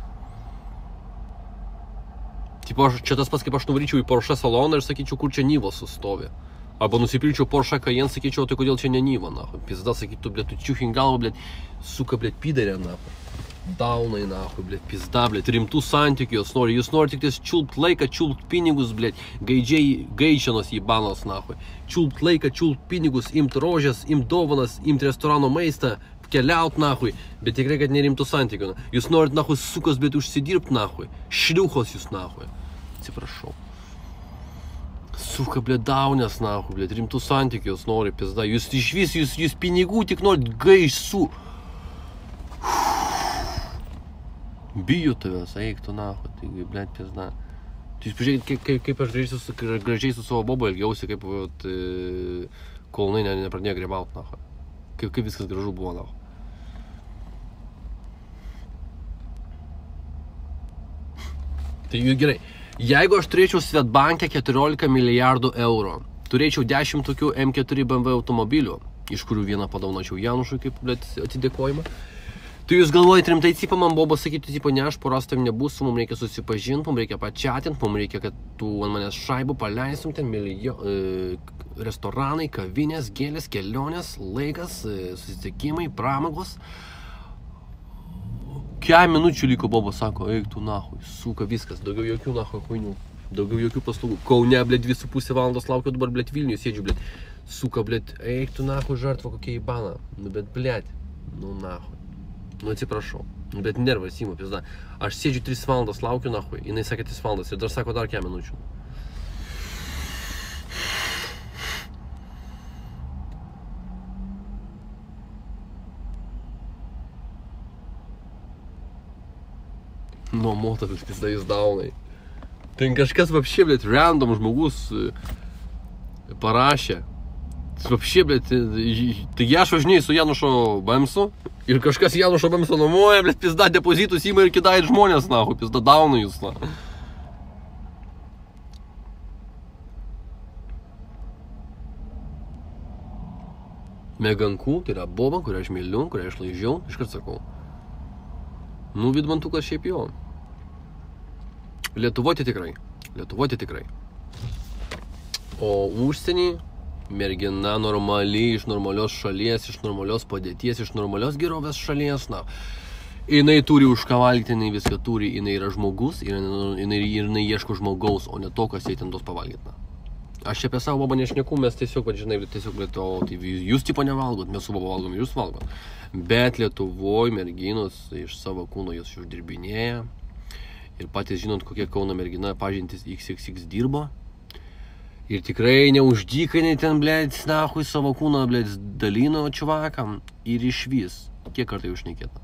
S1: Tipo, čia tas pats, kaip aš nuvaryčiau į Porsche saloną ir sakyčiau, kur čia Nyvos sustovi. Arba nusipilčiau Porsche Cayenne, sakyčiau, tai kodėl čia ne Nyva, nahui. Pizda, sakytų, blėt, tu čiuchin galvą, blėt, suka, blėt, pidarė, nahui. Daunai, nahui, blėt, pizda, blėt, rimtų santykių jos nori. Jūs nori tik ties čiulpt laiką, čiulpt pinigus, blėt, gaidžiai, gaidžianos įbanos, nahui. Čiulpt laiką, čiulpt pinigus, imt rožės, imt dovanas, imt restorano maistą, keliaut, nahui, bet tikrai, kad nerimtų santykių. Jūs norit, nahui, sukos, blėt, užsidirbt, nahui. Šliuchos jūs, nahui. Atsiprašau. Suka, blėt, daunės, nahui, blėt, rimtų santykių jūs nori, pizda. Jūs iš vis, jūs, jūs pinigų tik norit gaišų. Bijo tavęs, eik tu, nahui, taigi, blėt, pizda. Jūs pažiūrėkit, kaip, kaip, kaip aš gražiai su, gražiai su savo bobo elgiausi, kaip, vat, kol jinai ne, nepradėjo grebaut, nahui. Kaip, kaip viskas gražu buvo, nahui. Tai gerai. Jeigu aš turėčiau Svetbanke keturiolika milijardų eurų, turėčiau dešimt tokių M keturi B M W automobilių, iš kurių vieną padaunačiau Janušui kaip, blėt, atidėkojimą, tai jūs galvojat rimtai, cipa, man bobo sakyti, tipo, ne, aš poras tam nebūsiu, mums reikia susipažinti, mums reikia pačiatinti, mums reikia, kad tu ant manęs šaibų paleistum, ten milijo, e, restoranai, kavinės, gėlės, kelionės, laikas, e, susitikimai, pramogos. Kiek minučių liko, bobo sako, eik tu, nahui, suka, viskas, daugiau jokių, nahui, huinių, daugiau jokių paslaugų. Kaune, blėt, dvi su pusė valandos laukiu, dabar, blėt, Vilniuje sėdžiu, blėt, suka, blėt, eik tu, nahui, žartva, kokia į baną, nu, bet, blėt, nu, nahui, nu, atsiprašau, nu, bet nervas įmu, pizda, aš sėdžiu tris valandas laukiu, nahui, jinai sakė tris valandas ir dar sako dar kiek minučių. Nuomota viskas, tai jis daunai. Ten kažkas vapšė, blėt, random žmogus parašė. Vapšė, blėt, taigi aš važinėjau su Janušo Bemsu ir kažkas Janušo Bemso nuomoja, blėt, pizda, depozitus įma ir kidai žmonės, nahu, pizda, daunai jūs, na. Megankų, tai yra boba, kurią aš myliu, kurią aš laižiau, iškart sakau. Nu, vidmantukas šiaip jo. Lietuvoje tikrai. Lietuvoje tikrai. O užsienį mergina normaliai, iš normalios šalies, iš normalios padėties, iš normalios gerovės šalies, na. Jinai turi už ką valgyti, jinai viską turi, jinai yra žmogus, ir jinai, jinai ieško žmogaus, o ne to, kas jai ten duos pavalgyti, na. Aš čia apie savo bobą nešneku, mes tiesiog, bet žinai, tiesiog, bet, o, tai jūs tipo nevalgot, mes su bobo valgom, jūs valgot. Bet Lietuvoje merginos iš savo kūno jos uždirbinėja. Ir patys žinot, kokia Kauno mergina pažintis iks iks iks dirbo. Ir tikrai neuždykai ten, blėt, nahui savo kūno, blėt, dalino čuvakam. Ir iš vis, kiek kartai užnekėta.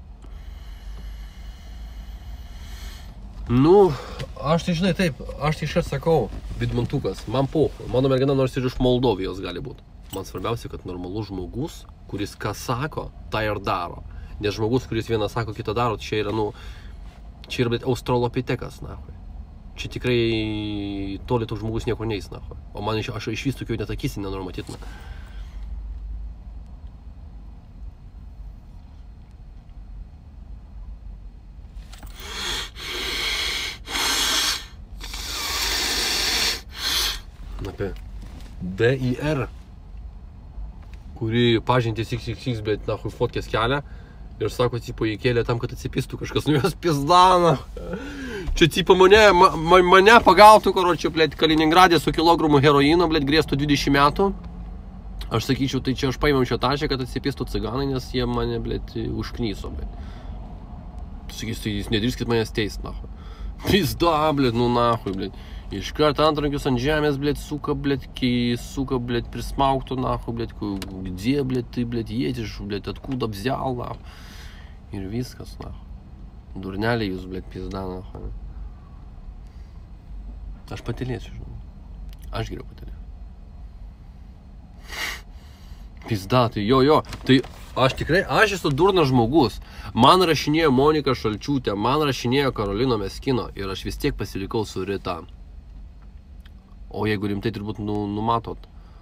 S1: Nu, aš tai žinai taip, aš tai iškart sakau, vidmantukas, man pohu, mano mergina nors ir iš Moldovijos gali būti. Man svarbiausia, kad normalus žmogus, kuris ką sako, tą ir daro. Nes žmogus, kuris vieną sako, kitą daro, čia yra, nu, čia yra, bet australopitekas, nahui. Čia tikrai toli toks žmogus niekur neis, nahui. O man iš, aš iš vis tokių net akisi nenoriu matyt, na. apie D I R, kuri pažintys iks iks iks, bet nahui fotkės kelia ir sako, tipo, įkėlė tam, kad atsipistų kažkas, nu jos pizdana. Čia, tipo, mane, ma, mane pagautų, karočią, blėt, Kaliningradė su kilogramu heroino, blėt, grėstų dvidešimt metų. Aš sakyčiau, tai čia aš paėmiau šią tašę, kad atsipistų ciganai, nes jie mane, blėt, užknyso, blėt. Tu sakys, tai jūs nedrįskit manęs teist, nahui. Pizda, blėt, nu nahui, blėt. Iškart antrankius ant žemės, blėt, suka, blėt, kai suka, blėt, prismauktų, nahu, blėt, где, blėt, tai, blėt, едешь, blėt, откуда взял, nahu. Ir viskas, nahu. Durneliai jūs, blėt, pizda, nahu. Aš patylėsiu, žinau. Aš geriau patylėsiu. Pizda, tai jo, jo, tai aš tikrai, aš esu durnas žmogus. Man rašinėjo Monika Šalčiūtė, man rašinėjo Karolina Meskino ir aš vis tiek pasilikau su Rita. O jeigu rimtai turbūt nu, numatot.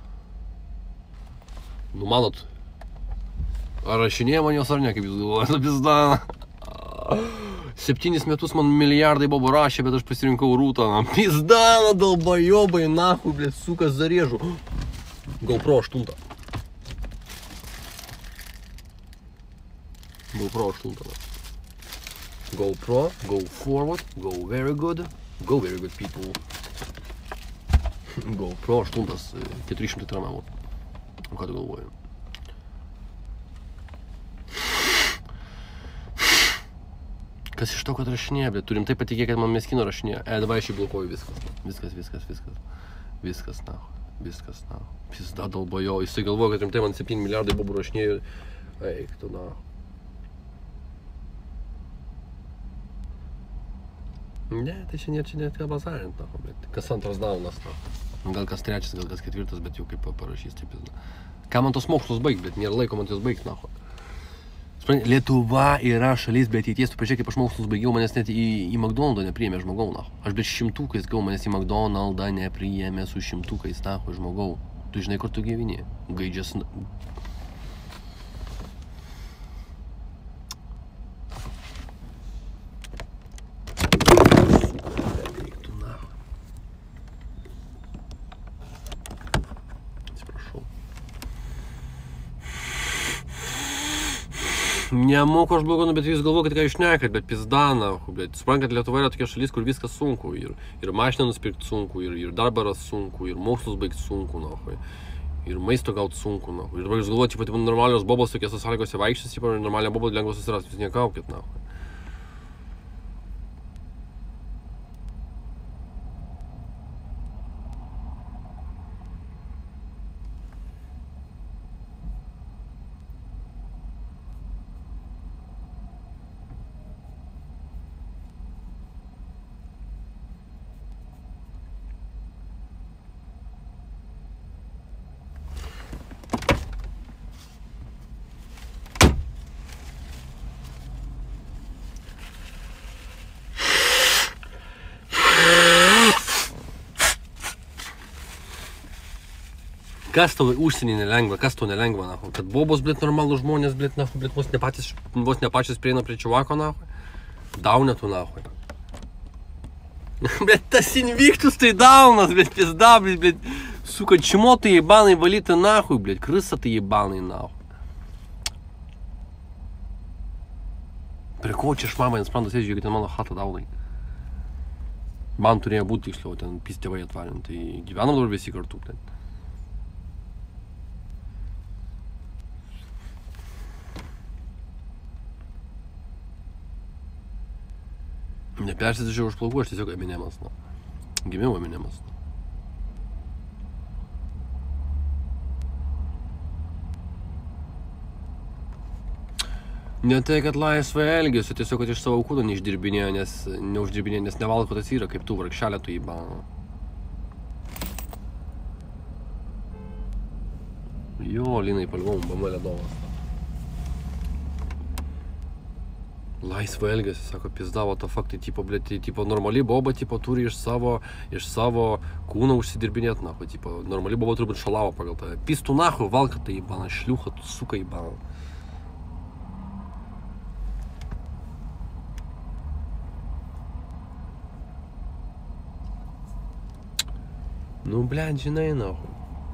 S1: Numanot. Ar rašinėja man jos ar ne, kaip jūs galvojate, pizda. Septynis metus man milijardai bobų rašė, bet aš pasirinkau Rūtą. Pizda, dalbajobai, nahu, blėt, sukas zarėžų. GoPro aštuntą. GoPro aštuntą. GoPro, go forward, go very good. Go very good, people. GoPro aštuntas, keturi šimtai tramamų. O ką tu galvoju? Kas iš to, kad rašinėja, bet turim taip patikėję, kad man Meskino rašinėja. E, dabar aš jį blokuoju viskas. Viskas, viskas, viskas. Viskas, na. Viskas, na. Pizda dalbojo. Jisai galvoja, kad rimtai man septyni milijardai bobų rašinėjo. Eik, tu, na. Ne, tai čia net, čia net ką bazarint, na, bet kas antras daunas, na. Gal kas trečias, gal kas ketvirtas, bet jau kaip parašys, taip pizda. Ką man tos mokslus baigt, bet nėra laiko man tos baigt, na. Lietuva yra šalis, bet ateities, tu pažiūrėk, kaip aš mokslus baigiau, manęs net į, į McDonald'ą nepriėmė žmogau, na. Aš bet šimtukais gavau, manęs į McDonald'ą nepriėmė su šimtukais, na, žmogau. Tu žinai, kur tu gyveni? Gaidžias... Nemoku aš blogo, bet jūs galvokit, ką jūs šnekat, bet pizdana, bet suprantat, Lietuva yra tokia šalis, kur viskas sunku, ir, ir mašiną nusipirkti sunku, ir, ir darbą ras sunku, ir mokslus baigti sunku, nahui, ir maisto gauti sunku, nahui. Ir dabar jūs galvojat, tipo, normalios bobos tokiose sąlygose vaikščias, tipo, normalią bobą lengva susirasti, jūs nekaukit, nahui. Kas tau užsienį nelengva, kas tau nelengva, nahu? Kad bobos, blėt, normalų žmonės, blėt, nahu, blėt, vos ne patys, vos ne pačios prieina prie čuvako, nahu? Daunetų, nahu. Blėt, tas invictus tai daunas, blėt, pizda, blėt, blėt, suka, čimotai ебаный валиты нахуй, блядь, крыса ты ебаный, нахуй. Prie ko čia aš mamai nesprandu sėdžiu, jeigu ten mano chata daunai. Man turėjo būti tiksliau, ten pys tėvai atvarėm, tai gyvenam dabar visi kartu. Ten. Nepersidžiau už plaukų, aš tiesiog Eminemas, na. Gimiau Eminemas, na. Ne tai, kad laisvai elgėsi, tiesiog, kad iš savo kūno neišdirbinėjo, nes neuždirbinėjo, nes nevalgo tas yra, kaip tu, vargšelė, tu įba. Jo, Linai palvom, bamelė dovas. Laisvai elgėsi, sako, pizdavo to faktai, tipo, blėt, tipo, normali boba, tipo, turi iš savo, iš savo kūno užsidirbinėt, nahu, tipo, normali boba turbūt šalavo pagal tave. Pistų nahu, valka tai įbana, šliucha, tu suka įbana. Nu, blėt, žinai, nahu.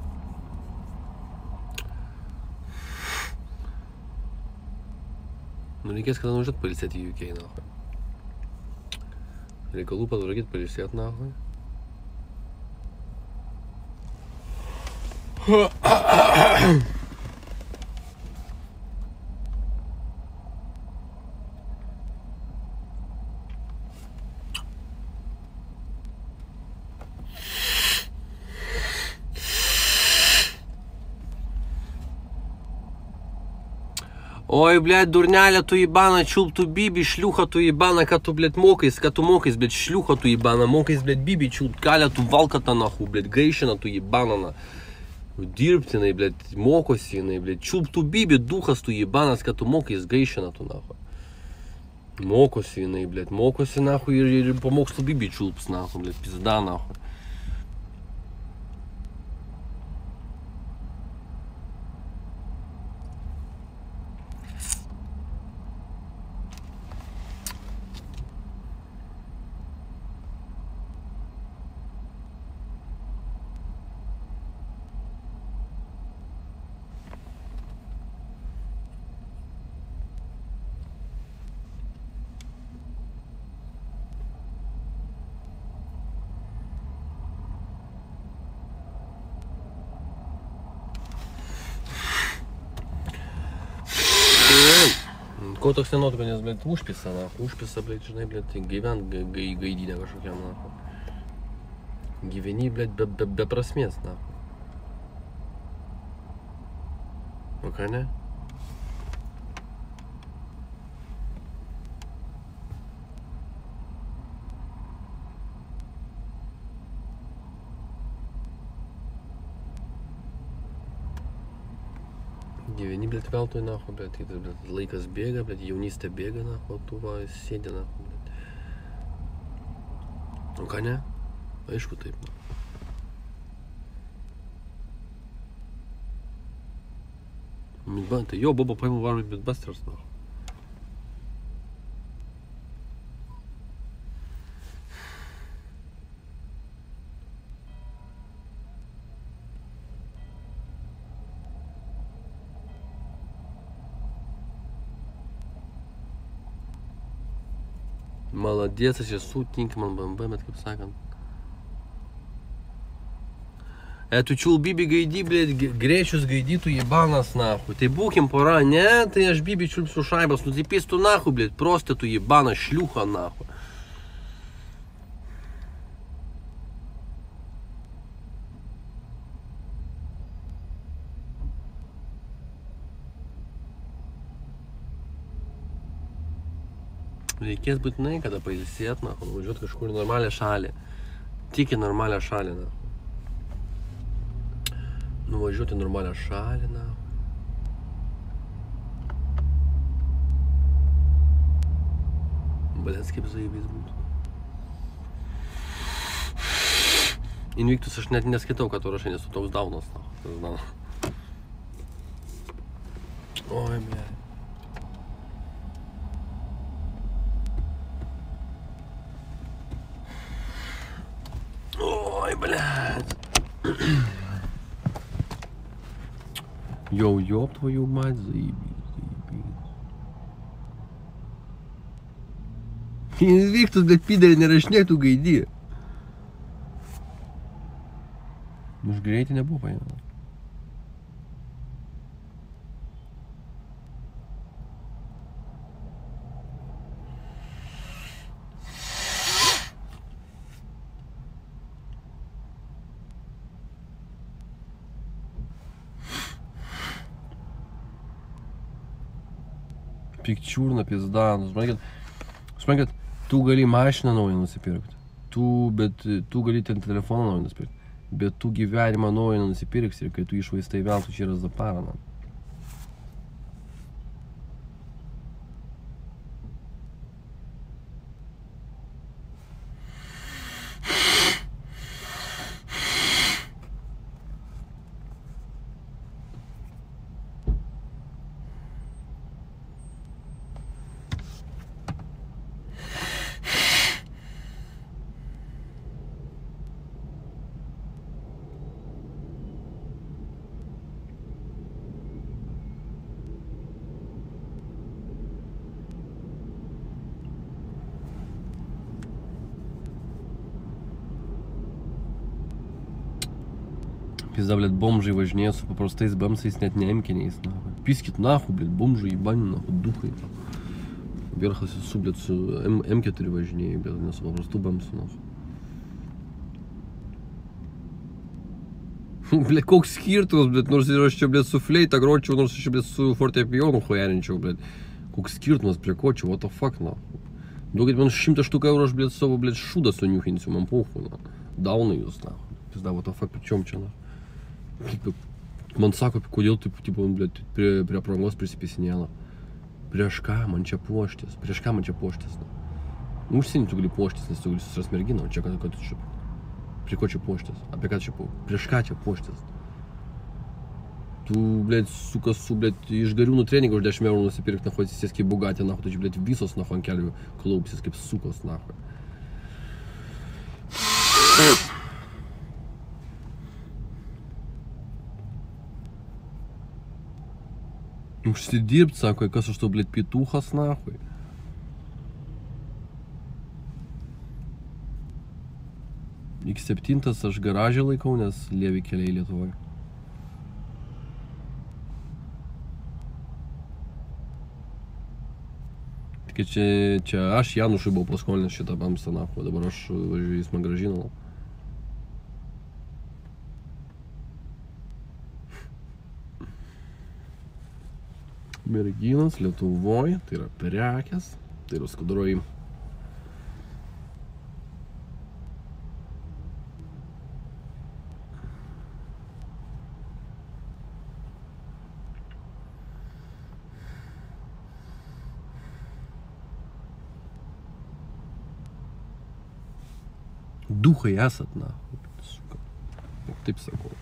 S1: Nu, reikės kada nužat pailsėti į U K, nahu. Reikalų patvarkyt, pailsėt, nahu. Ой, блядь, дурняля, tu ебана, чулп tu биби, шлюха tu ебана, kad tu, блядь, mokais, kad tu mokais, блядь, шлюха tu ебана, mokais, блядь, биби, чулп, каля tu valkata, нахуй, блядь, гейшина tu ебана, на. Dirbti, jinai, блядь, mokosi, jinai, блядь, чулп tu биби, duchas tu jebanas, kad tu mokais, geišina tu, нахуй. Mokosi, jinai, блядь, mokosi, нахуй, ir, ir po mokslų bibi čulps, нахуй, блядь, pizda, нахуй. Ko toks nenotuka, nes, blėt, užpisa, nahu, užpisa, blėt, žinai, blėt, gyvent gaidynę kažkokiam, nahu. Gyveni, blėt, be, be, be prasmės, nahu. O ką ne? Gyveni, blėt, veltui, nahu, blėt, blėt, laikas bėga, blėt, jaunystė bėga, nahu, tu va, sėdi, nahu, blėt. O ką ne? Aišku, taip, nahu. Midbusters, jo, Bobo paėmų varom į Midbusters, nahu. Молодец, aš esu, tinka man B M W, bet kaip sakant. E, tu čiul bibi gaidi, blėt, grėčius gaidytų jebanas, nahu. Tai būkim pora, ne, tai aš bibi čiulpsiu šaibas, nu tai pistų, nahu, blėt, prostetų jebanas, šliucha, nahu. Reikės būtinai, kada pailsėt, nahu, nuvažiuot kažkur į normalią šalį. Tik į normalią šalį, nahu. Nuvažiuot į normalią šalį, nahu. Blėt, kaip zaibys būtų. Invictus aš net neskaitau, kad tu rašai, nes tu toks daunas, nahu. Oi, blėt. Ой, блядь. Йоу, ёб твою мать, заебись, заебись. Invictus, блядь, пидоры, не рашняк tu gaidi. Nu, aš greitai nebuvo paėmė. Pikčiurna, pizda, nu, suprantat, tu gali mašiną naują nusipirkti, tu, bet tu gali ten telefoną naują nusipirkti, bet tu gyvenimą naują nusipirksi ir kai tu išvaistai veltui, čia yra zapara, man. Pizda, blėt, bomžai važinėja su paprastais bamsais, net ne emkiniais, nahui. Piskit nahu, blėt, bomžai, įbanį, nahu, duhai. Verchas esu, blėt, su em keturi važinėjai, blėt, ne su paprastu bamsu, nahu. Blėt, koks skirtumas, blėt, nors ir aš čia, blėt, su fleita gročiau, nors aš čia, blėt, su fortepijonu hujarinčiau, blėt. Koks skirtumas prie ko čia, what the fuck, nahu. Duokit man šimtą štuką eurų, aš, blėt, savo, blėt, šūdą suniuhinsiu, man puhu, na. Dauna jūs, nahu. Pizda, what the fuck, pri čiom čia, nahu. Man sako, kodėl taip, tipo, blėt, prie, prie aprangos prisipisinėla. Prieš ką man čia puoštis? Prieš ką man čia puoštis? Užsienį tu gali puoštis, nes tu gali susiras merginą, o čia ką tu čia? Prie ko čia puoštis? Apie ką čia puoštis? Prieš ką čia puoštis? Tu, blėt, sukas su, blėt, iš gariūnų treningą už dešimt eurų nusipirkti, nahu, atsisės kaip bugatė, nahu, tu čia, blėt, visos, nahu, ant kelių klaupsis kaip sukos, nahu. Užsidirbt, sako, kas aš to, blėt, pietuchas, nahui. X septyni aš garažį laikau, nes lievi keliai Lietuvoje. Tik čia, čia aš Janušui buvau paskolinęs šitą bamstą, nahui, dabar aš važiuoju, jis man gražino. Merginas Lietuvoje, tai yra prekės, tai yra skuduroji. Duhai esat, na, suka. Taip sakau.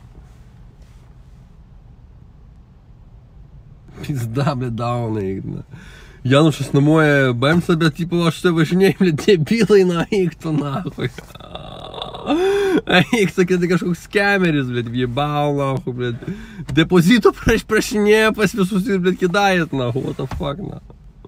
S1: Pizda, blėt, dauna, eikna. Janušas namuoja bamsą, bet, tipo, aš tai važinėjau, blėt, debilai, na, eiktų, nahui. Eik, sakė, tai kažkoks skemeris, blėt, vjebau, nahu, blėt. Depozito prašinėja pas visus ir, blėt, kidajat, nahu, what the fuck, nahu.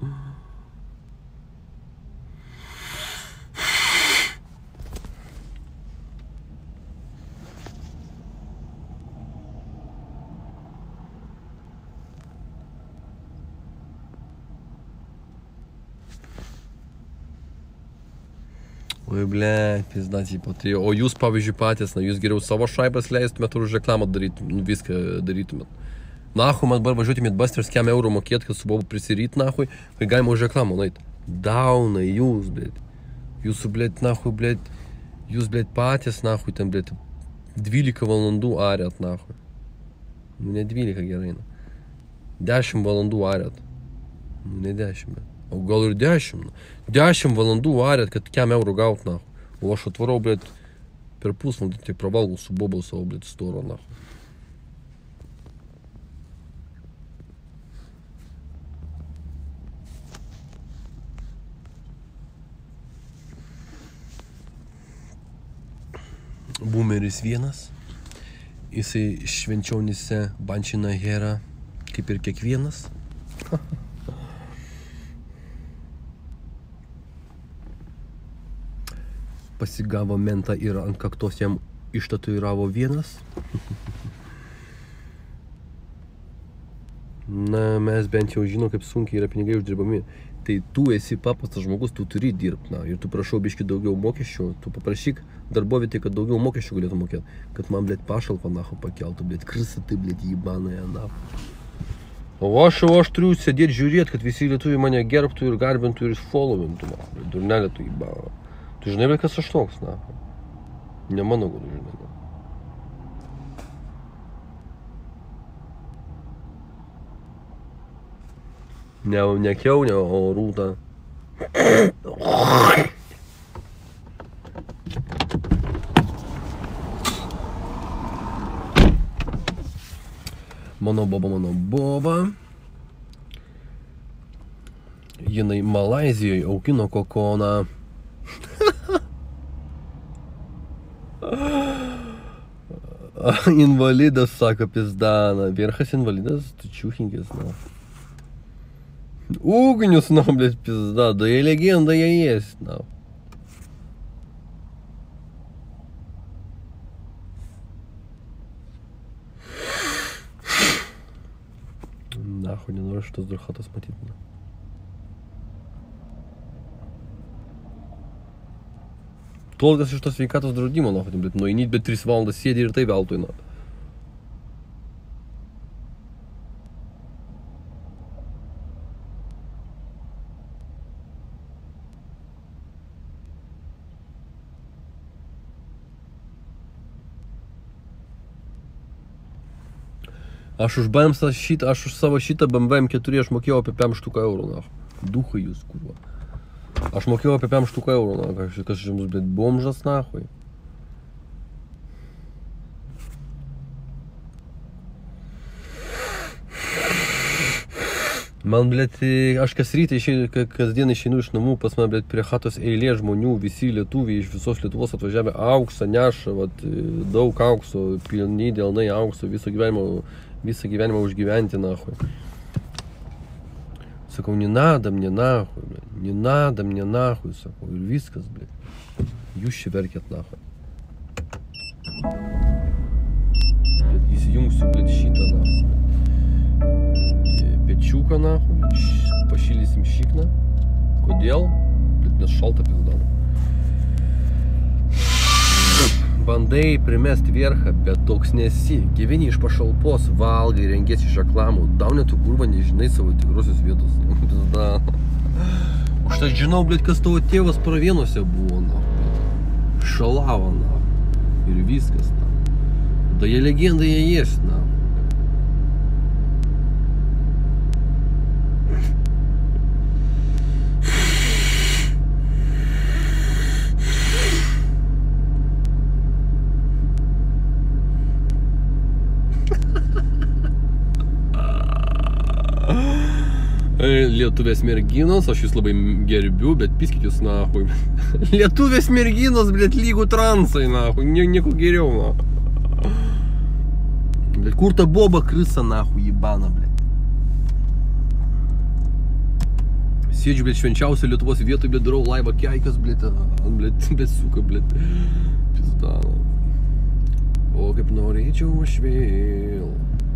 S1: Oi, blėt, pizda, tipo, tai, o jūs, pavyzdžiui, patys, na, jūs geriau savo šaibas leistumėt ir už reklamą darytumėt, viską darytumėt. Nahui, man dabar važiuotumėt basters kem eurų mokėt, kad su bobu prisiryt, nahui, kai galima už reklamą, nait. Dauna, jūs, blėt. Jūsų, blėt, nahui, blėt, jūs, blėt, patys, nahui, ten, blėt, dvylika valandų arėt, nahui. Nu, ne dvylika gerai, na. dešimt valandų arėt. Nu, ne dešimt, bet. O gal ir dešimt, na. dešimt valandų varėt, kad kem eurų gaut, na. O aš atvarau, blėt, per pusvalandį tik pravalgau su bobu savo, blėt, storo, na. Bumeris vienas. Jisai švenčionyse bančina herą, kaip ir kiekvienas. Pasigavo mentą ir ant kaktos jam ištatuiravo vienas. Na, mes bent jau žinom, kaip sunkiai yra pinigai uždirbami. Tai tu esi paprastas žmogus, tu turi dirbti, na, ir tu prašau biškį daugiau mokesčių, tu paprašyk darbovietį, kad daugiau mokesčių galėtų mokėti, kad man, blėt, pašalpą, nahu, pakeltų, blėt, krisa, tai, blėt, jįbanąją, nahu. O aš, o aš turiu sėdėti žiūrėti, kad visi lietuviai mane gerbtų ir garbintų ir followintų, nahu, durnelė tu jįbaną. Tu žinai, bet kas aš toks, na? Ne mano galiu, žinai, na. Ne, ne kiaunė, o rūta. Mano boba, mano boba. Jinai Malaizijoje augino kokoną. Invalidas, sako, pizdana. Verchas invalidas, tu čiūchinkis, na. Ugnius, na, blėt, pizda, да и легенда я есть, на. Nahoj, nenoriu šitos durchatos matyti. Na. Tolgas iš tos sveikatos draudimo, nahoj, bet nueini, bet tris valandas sėdi ir tai veltui, na. Aš už B M W šitą, aš už savo šitą B M W M keturi aš mokėjau apie pem štuką eurų, na. Duhai jūs, kurva. Aš mokėjau apie pem štuką eurų, na. Kas jums, bet bomžas, nahoj. Man, blėt, aš kas rytą išeinu, kasdien išeinu iš namų, pas man, blėt, prie chatos eilė žmonių, visi lietuviai iš visos Lietuvos atvažiavę, auksą neša, vat, daug aukso, pilni delnai aukso, viso gyvenimo, visą gyvenimą užgyventi, nahoj. Sakau, ne nadam, ne nahoj, blėt, ne nadam, ne nahoj, sakau, ir viskas, blėt. Jūs čia verkėt, nahoj. Blėt, įsijungsiu, blėt, šitą, nahoj. Pečiuką, nahoj, pašylysim šikną. Kodėl? Bet nes šalta pizdana. Bandai primest vierchą, bet toks nesi. Gyveni iš pašalpos, valgai, rengiesi iš reklamų. Daunė tu kurva, nežinai savo tikrosios vietos. Pizdana. Už tai žinau, blėt, kas tavo tėvas Pravėnuose buvo, nahoj. Šalavo, nahoj. Ir viskas, nahoj. Da jie legenda, jie jest, nahoj. Lietuvės merginos, aš jūs labai gerbiu, bet piskit jūs, nahoj. Lietuvės merginos, blėt, lygų transai, nahoj, nieko geriau, nahoj. Blėt, kur ta boba krisa, nahoj, jibana, blėt. Sėdžiu, blėt, švenčiausia Lietuvos vietoj, blėt, darau laivą keikas, blėt, blėt, blėt, suka, blėt. Pizdana. O kaip norėčiau aš vėl.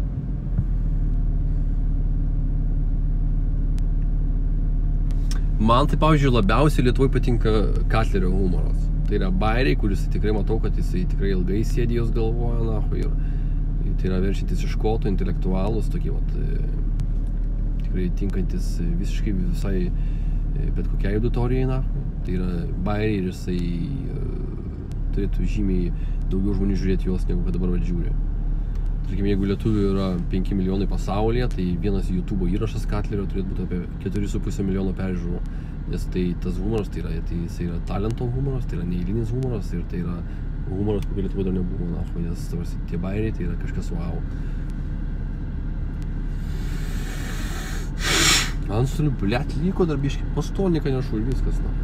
S1: Man tai, pavyzdžiui, labiausiai Lietuvoj patinka Katlerio humoras. Tai yra bairiai, kuris tikrai matau, kad jisai tikrai ilgai sėdi jos galvoja, nahoj, ir tai yra verčiantis iš koto, intelektualus, tokie, vat, tikrai tinkantis visiškai visai bet kokiai auditorijai, nahoj. Tai yra bairiai ir jisai turėtų žymiai daugiau žmonių žiūrėti juos, negu kad dabar vat žiūri. Tarkim, jeigu lietuvių yra penki milijonai pasaulyje, tai vienas YouTube'o įrašas Katlerio turėtų būti apie keturi su puse milijono peržiūrų. Nes tai tas humoras, tai yra, tai jisai yra talento humoras, tai yra neeilinis humoras ir tai yra humoras, kokio Lietuvoje dar nebuvo, nahoj, nes tarsi tie bairiai, tai yra kažkas wow. Antstolių, blėt, liko dar biškį, postolniką nešu ir viskas, na.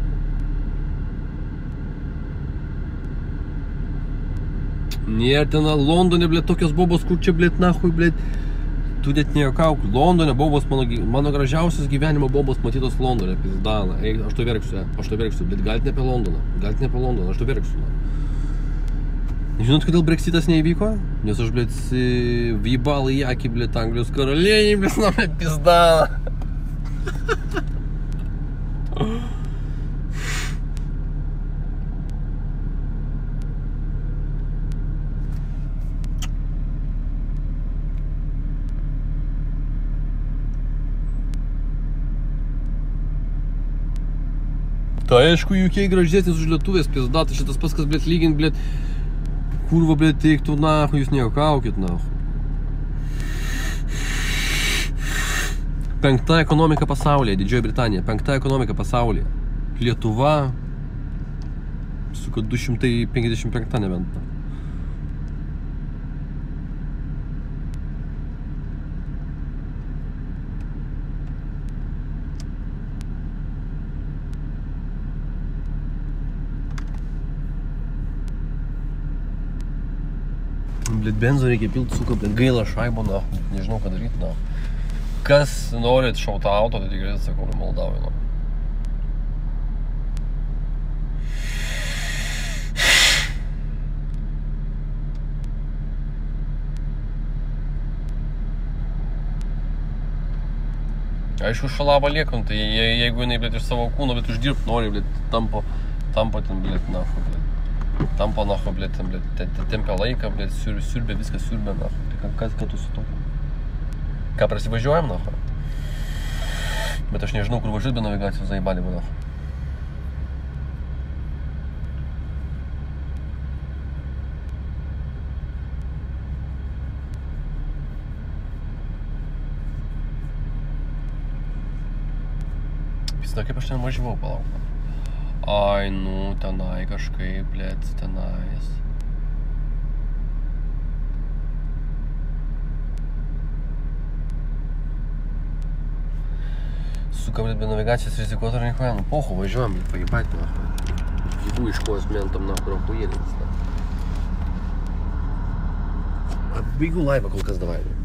S1: Nėra ten Londone, blėt, tokios bobos, kur čia, blėt, nahoj, blėt, tu net nejuokauk. Londone bobos, mano, mano gražiausias gyvenimo bobos matytos Londone, pizdana. Ei, aš to verksiu, aš to verksiu, blėt, galit ne apie Londoną, galit ne apie Londoną, aš to verksiu. Žinot, kodėl Brexitas neįvyko? Nes aš, blėt, vyjebal į akį, blėt, Anglijos karalienį, blėt, na, pizdana. Tai aišku, U K gražesnis už lietuvės, pizda, tai šitas paskas, blėt, lygint, blėt, kurva, blėt, teiktų, nahoj, jūs nejuokaukit, nahoj. Penkta ekonomika pasaulyje, Didžioji Britanija, penkta ekonomika pasaulyje. Lietuva, suka, du šimtai penkiasdešimt penkta nebent. Blėt, benzo reikia pilt, suka, blėt, gaila šaibo, na, nežinau, ką daryti, na. Kas norit šautą auto, tai tikrai, sakau, maldauju, na. Aišku, šalabą liekam, tai jeigu jinai, blėt, iš savo kūno, bet uždirbt nori, blėt, tampo, tampo ten, blėt, nacho, blėt. Tampo, nacho, blėt, ten, blėt, tempia laiką, blėt, siurbė, siurbė, viskas siurbė, nacho. Tai kas, ką tu su to? Ką, prasivažiuojam, nacho? Bet aš nežinau, kur važiuot be navigacijos, zaibalį, nacho. Na, kaip aš ten važiavau, palauk. Ai, nu, tenai kažkaip, blėt, tenais. Suka, blėt, be navigacijos rizikuot ar nieko, nu, pohu, važiuojam, blėt, pagibait, na. Jeigu iškos mentam, na, kurio pujėlins, na. Baigiu laivą kol kas davai.